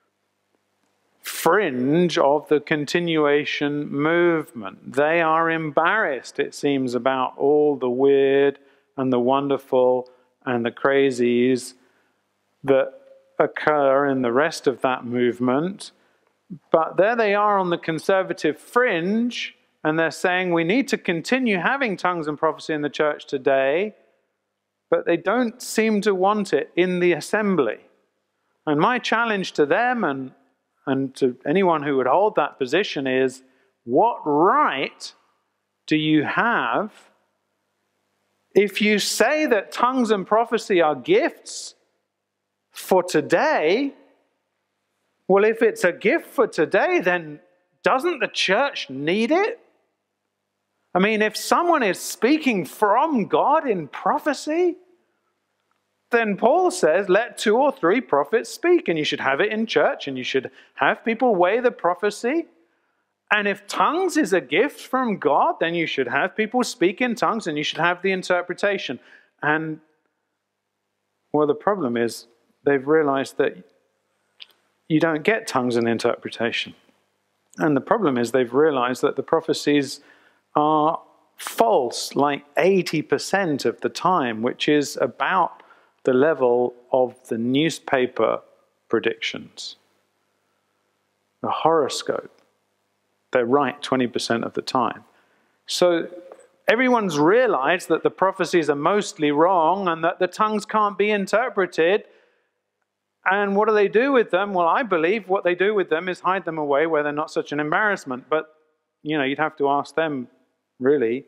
fringe of the continuation movement. They are embarrassed, it seems, about all the weird and the wonderful and the crazies that occur in the rest of that movement. But there they are on the conservative fringe, and they're saying we need to continue having tongues and prophecy in the church today, but they don't seem to want it in the assembly. And my challenge to them and, and to anyone who would hold that position is, what right do you have if you say that tongues and prophecy are gifts for today? Well, if it's a gift for today, then doesn't the church need it? I mean, if someone is speaking from God in prophecy, then Paul says, let two or three prophets speak, and you should have it in church, and you should have people weigh the prophecy. And if tongues is a gift from God, then you should have people speak in tongues, and you should have the interpretation. And, well, the problem is they've realized that you don't get tongues and interpretation. And the problem is they've realized that the prophecies are false like eighty percent of the time, which is about the level of the newspaper predictions. The horoscope, they're right twenty percent of the time. So everyone's realized that the prophecies are mostly wrong and that the tongues can't be interpreted. And what do they do with them? Well, I believe what they do with them is hide them away where they're not such an embarrassment. But, you know, you'd have to ask them, really.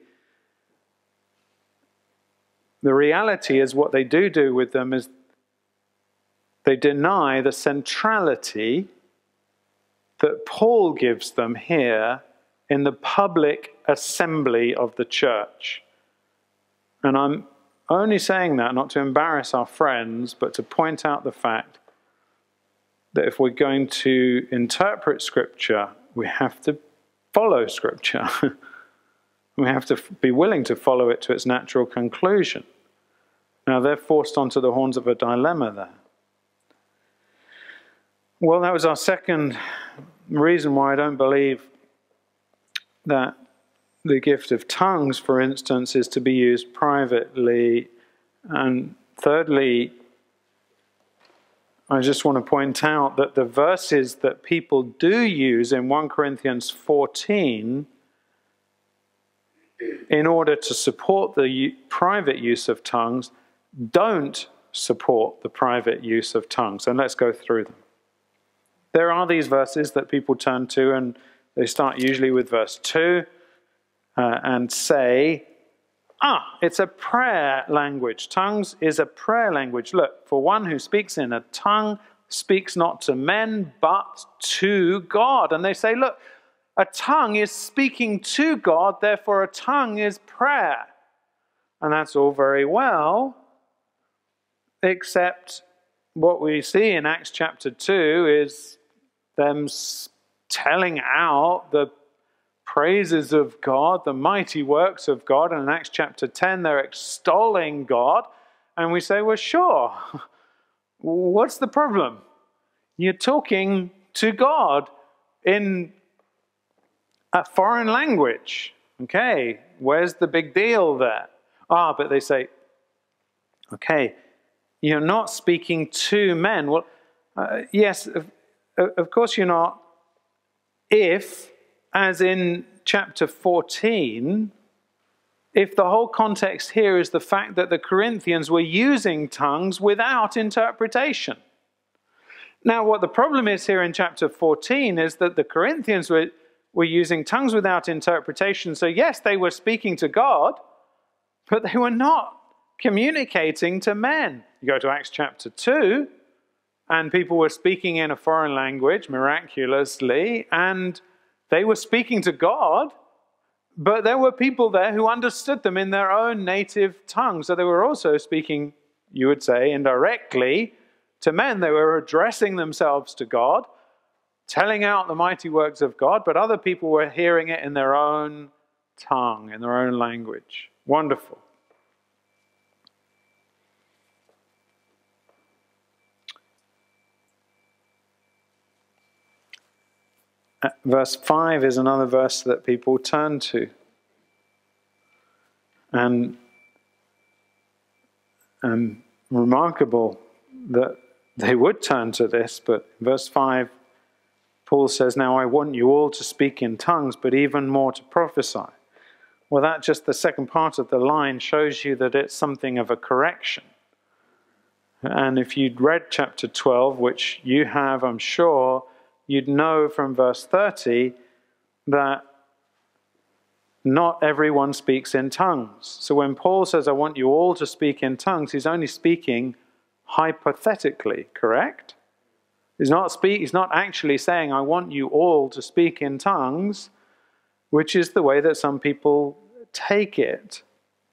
The reality is what they do do with them is they deny the centrality that Paul gives them here in the public assembly of the church. And I'm only saying that not to embarrass our friends, but to point out the fact that if we're going to interpret Scripture, we have to follow Scripture. We have to be willing to follow it to its natural conclusion. Now, they're forced onto the horns of a dilemma there. Well, that was our second reason why I don't believe that the gift of tongues, for instance, is to be used privately. And thirdly, I just want to point out that the verses that people do use in First Corinthians fourteen in order to support the private use of tongues don't support the private use of tongues. And let's go through them. There are these verses that people turn to, and they start usually with verse two uh, and say, ah, it's a prayer language. Tongues is a prayer language. Look, for one who speaks in a tongue speaks not to men, but to God. And they say, look, a tongue is speaking to God, therefore a tongue is prayer. And that's all very well, except what we see in Acts chapter two is them telling out the praises of God, the mighty works of God. And in Acts chapter ten, they're extolling God. And we say, well, sure. What's the problem? You're talking to God in a foreign language. Okay, where's the big deal there? Ah, but they say, okay, you're not speaking to men. Well, uh, yes, of, of course you're not. If, as in chapter fourteen, if the whole context here is the fact that the Corinthians were using tongues without interpretation. Now, what the problem is here in chapter fourteen is that the Corinthians were, were using tongues without interpretation. So yes, they were speaking to God, but they were not communicating to men. You go to Acts chapter two, and people were speaking in a foreign language miraculously, and they were speaking to God, but there were people there who understood them in their own native tongue. So they were also speaking, you would say, indirectly to men. They were addressing themselves to God, telling out the mighty works of God, but other people were hearing it in their own tongue, in their own language. Wonderful. Verse five is another verse that people turn to. And um, remarkable that they would turn to this, but verse five, Paul says, now I want you all to speak in tongues, but even more to prophesy. Well, that just the second part of the line shows you that it's something of a correction. And if you'd read chapter twelve, which you have, I'm sure, you'd know from verse thirty that not everyone speaks in tongues. So when Paul says, I want you all to speak in tongues, he's only speaking hypothetically, correct? He's not, speak, he's not actually saying, I want you all to speak in tongues, which is the way that some people take it.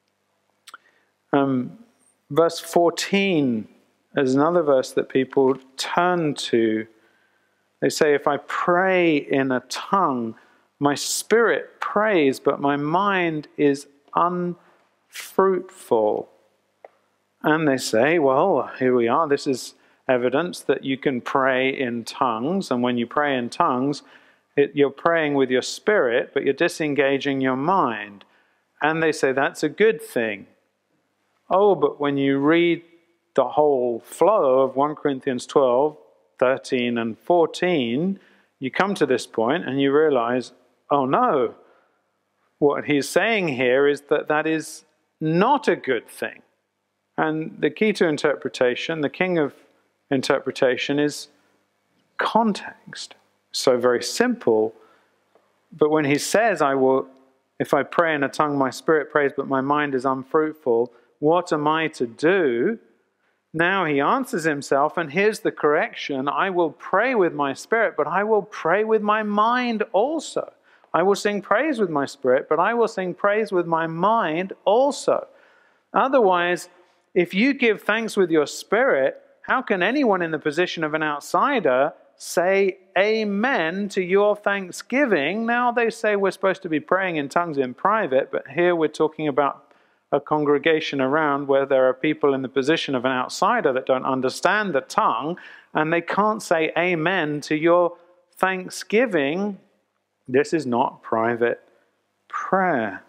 Um, verse fourteen is another verse that people turn to. They say, if I pray in a tongue, my spirit prays, but my mind is unfruitful. And they say, well, here we are. This is evidence that you can pray in tongues. And when you pray in tongues, It, you're praying with your spirit, but you're disengaging your mind. And they say that's a good thing. Oh, but when you read the whole flow of First Corinthians twelve, thirteen and fourteen, you come to this point and you realize, oh no, what he's saying here is that that is not a good thing. And the key to interpretation, the king of interpretation, is context. So very simple. But when he says, I will, if I pray in a tongue, my spirit prays, but my mind is unfruitful, what am I to do? Now he answers himself, and here's the correction. I will pray with my spirit, but I will pray with my mind also. I will sing praise with my spirit, but I will sing praise with my mind also. Otherwise, if you give thanks with your spirit, how can anyone in the position of an outsider say amen to your thanksgiving? Now they say we're supposed to be praying in tongues in private, but here we're talking about a congregation around where there are people in the position of an outsider that don't understand the tongue, and they can't say amen to your thanksgiving. This is not private prayer.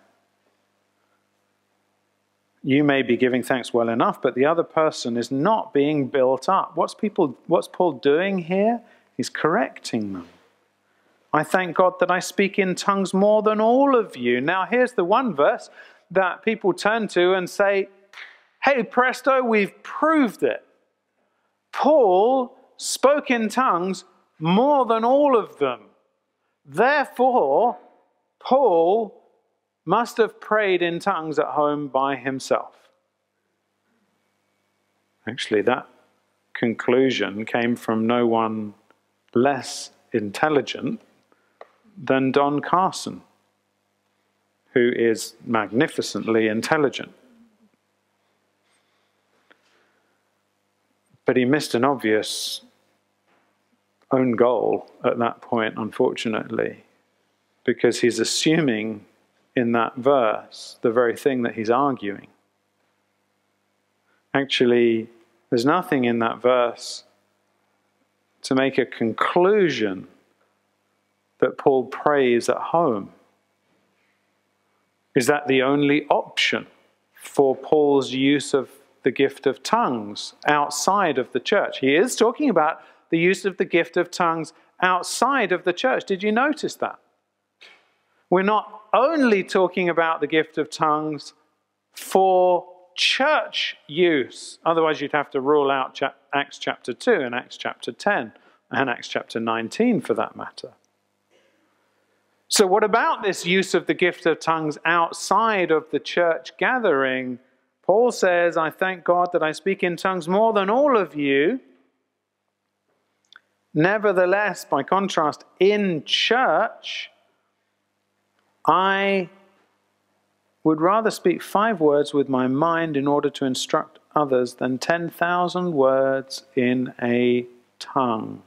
You may be giving thanks well enough, but the other person is not being built up. What's people, what's Paul doing here? He's correcting them. I thank God that I speak in tongues more than all of you. Now here's the one verse that people turn to and say, hey, presto, we've proved it. Paul spoke in tongues more than all of them. Therefore, Paul must have prayed in tongues at home by himself. Actually, that conclusion came from no one less intelligent than Don Carson, who is magnificently intelligent. But he missed an obvious own goal at that point, unfortunately, because he's assuming in that verse the very thing that he's arguing. Actually, there's nothing in that verse to make a conclusion that Paul prays at home. Is that the only option for Paul's use of the gift of tongues outside of the church? He is talking about the use of the gift of tongues outside of the church. Did you notice that? We're not only talking about the gift of tongues for church use. Otherwise, you'd have to rule out Acts chapter two and Acts chapter ten and Acts chapter nineteen for that matter. So what about this use of the gift of tongues outside of the church gathering? Paul says, I thank God that I speak in tongues more than all of you. Nevertheless, by contrast, in church, I would rather speak five words with my mind in order to instruct others than ten thousand words in a tongue.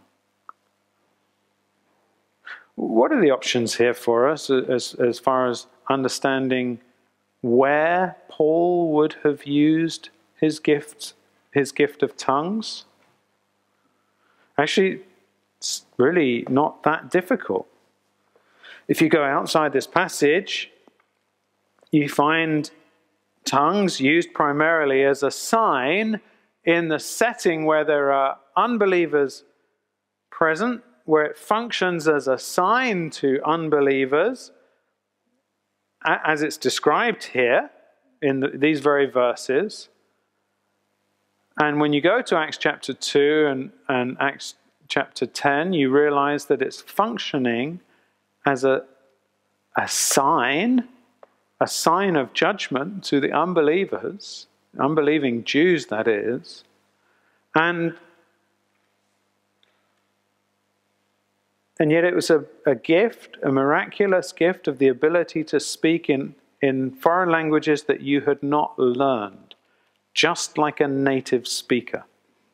What are the options here for us as, as far as understanding where Paul would have used his gift, his gift of tongues? Actually, it's really not that difficult. If you go outside this passage, you find tongues used primarily as a sign in the setting where there are unbelievers present, where it functions as a sign to unbelievers, as it's described here in the, these very verses. And when you go to Acts chapter two and, and Acts chapter ten, you realize that it's functioning as a, a sign, a sign of judgment to the unbelievers, unbelieving Jews that is, and And yet it was a, a gift, a miraculous gift of the ability to speak in, in foreign languages that you had not learned, just like a native speaker.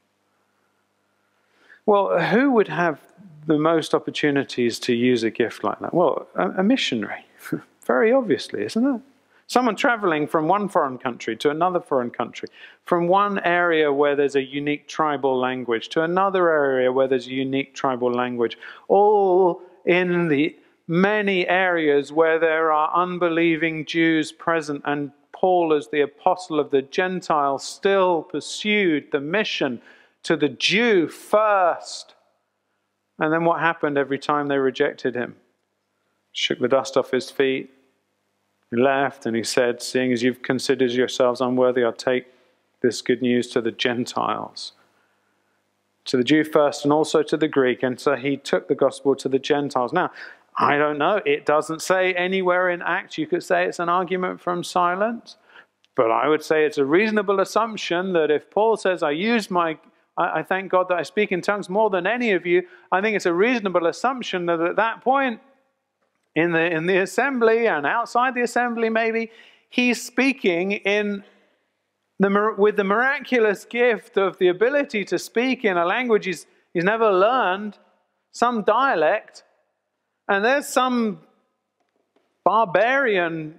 Well, who would have the most opportunities to use a gift like that? Well, a, a missionary, very obviously, isn't it? Someone traveling from one foreign country to another foreign country, from one area where there's a unique tribal language to another area where there's a unique tribal language, all in the many areas where there are unbelieving Jews present, and Paul, as the apostle of the Gentiles, still pursued the mission to the Jew first. And then what happened every time they rejected him? Shook the dust off his feet. He left and he said, seeing as you've considered yourselves unworthy, I'll take this good news to the Gentiles. To the Jew first and also to the Greek. And so he took the gospel to the Gentiles. Now, I don't know. It doesn't say anywhere in Acts. You could say it's an argument from silence. But I would say it's a reasonable assumption that if Paul says, I use my, I, I thank God that I speak in tongues more than any of you, I think it's a reasonable assumption that at that point, in the, in the assembly and outside the assembly maybe, he's speaking in the, with the miraculous gift of the ability to speak in a language he's, he's never learned, some dialect. And there's some barbarian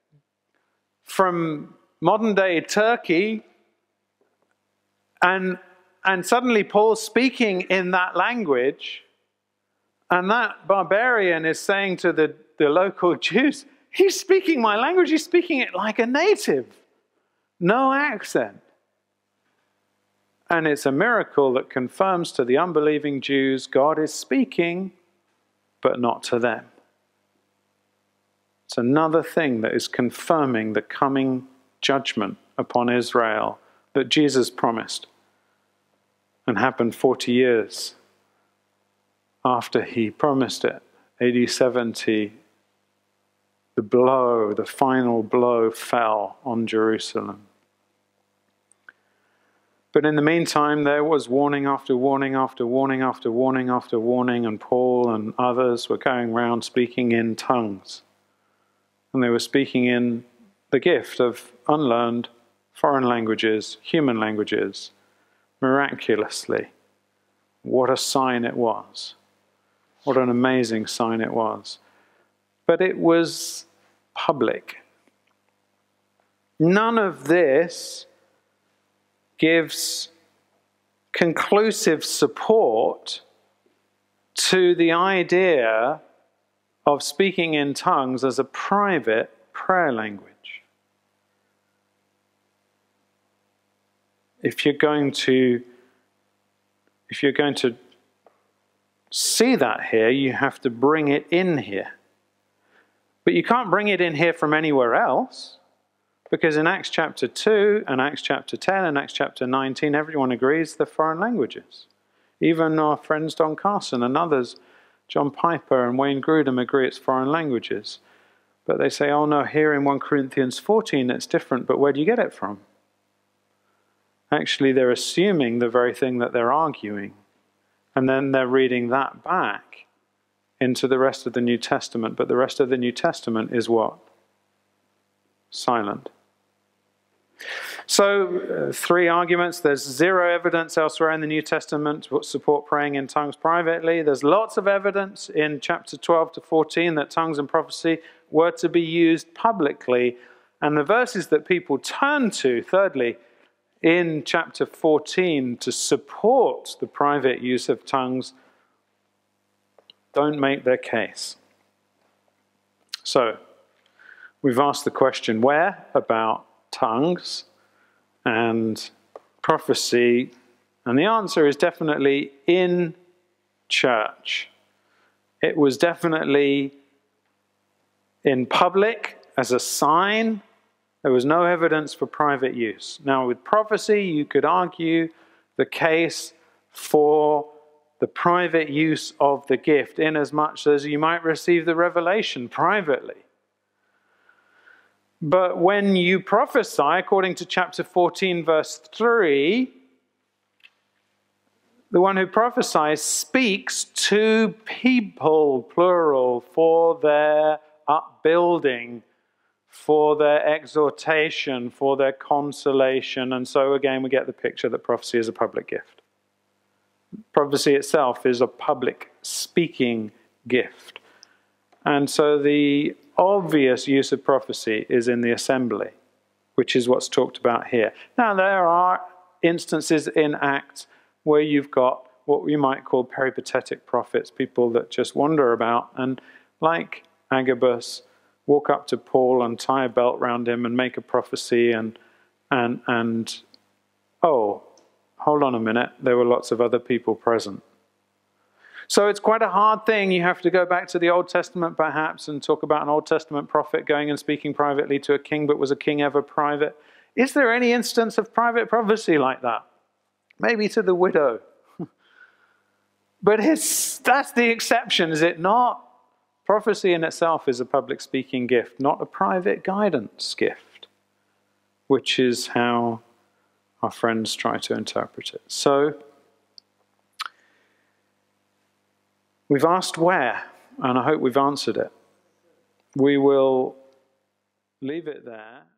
from modern-day Turkey, and, and suddenly Paul's speaking in that language, and that barbarian is saying to the, the local Jews, he's speaking my language, he's speaking it like a native, no accent. And it's a miracle that confirms to the unbelieving Jews God is speaking, but not to them. It's another thing that is confirming the coming judgment upon Israel that Jesus promised and happened forty years after he promised it. A D seventy, the blow, the final blow fell on Jerusalem. But in the meantime, there was warning after warning after warning after warning after warning, and Paul and others were going around speaking in tongues. And they were speaking in the gift of unlearned foreign languages, human languages, miraculously. What a sign it was. What an amazing sign it was. But it was public. None of this gives conclusive support to the idea of speaking in tongues as a private prayer language. If you're going to, if you're going to see that here, you have to bring it in here. But you can't bring it in here from anywhere else, because in Acts chapter two and Acts chapter ten and Acts chapter nineteen, everyone agrees they're foreign languages. Even our friends Don Carson and others, John Piper and Wayne Grudem, agree it's foreign languages. But they say, oh no, here in First Corinthians fourteen it's different, but where do you get it from? Actually, they're assuming the very thing that they're arguing. And then they're reading that back into the rest of the New Testament. But the rest of the New Testament is what? Silent. So, uh, three arguments. There's zero evidence elsewhere in the New Testament to support praying in tongues privately. There's lots of evidence in chapter twelve to fourteen that tongues and prophecy were to be used publicly. And the verses that people turn to, thirdly, in chapter fourteen to support the private use of tongues, don't make their case. So, we've asked the question, where about tongues and prophecy? And the answer is definitely in church. It was definitely in public as a sign. There was no evidence for private use. Now, with prophecy, you could argue the case for the private use of the gift, inasmuch as you might receive the revelation privately. But when you prophesy, according to chapter fourteen, verse three, the one who prophesies speaks to people, plural, for their upbuilding, for their exhortation, for their consolation. And so again, we get the picture that prophecy is a public gift. Prophecy itself is a public speaking gift. And so the obvious use of prophecy is in the assembly, which is what's talked about here. Now, there are instances in Acts where you've got what you might call peripatetic prophets, people that just wander about and, like Agabus, walk up to Paul and tie a belt round him and make a prophecy and, and, and oh, hold on a minute, there were lots of other people present. So it's quite a hard thing. You have to go back to the Old Testament perhaps and talk about an Old Testament prophet going and speaking privately to a king, but was a king ever private? Is there any instance of private prophecy like that? Maybe to the widow. But it's, that's the exception, is it not? Prophecy in itself is a public speaking gift, not a private guidance gift, which is how our friends try to interpret it. So, we've asked where, and I hope we've answered it. We will leave it there.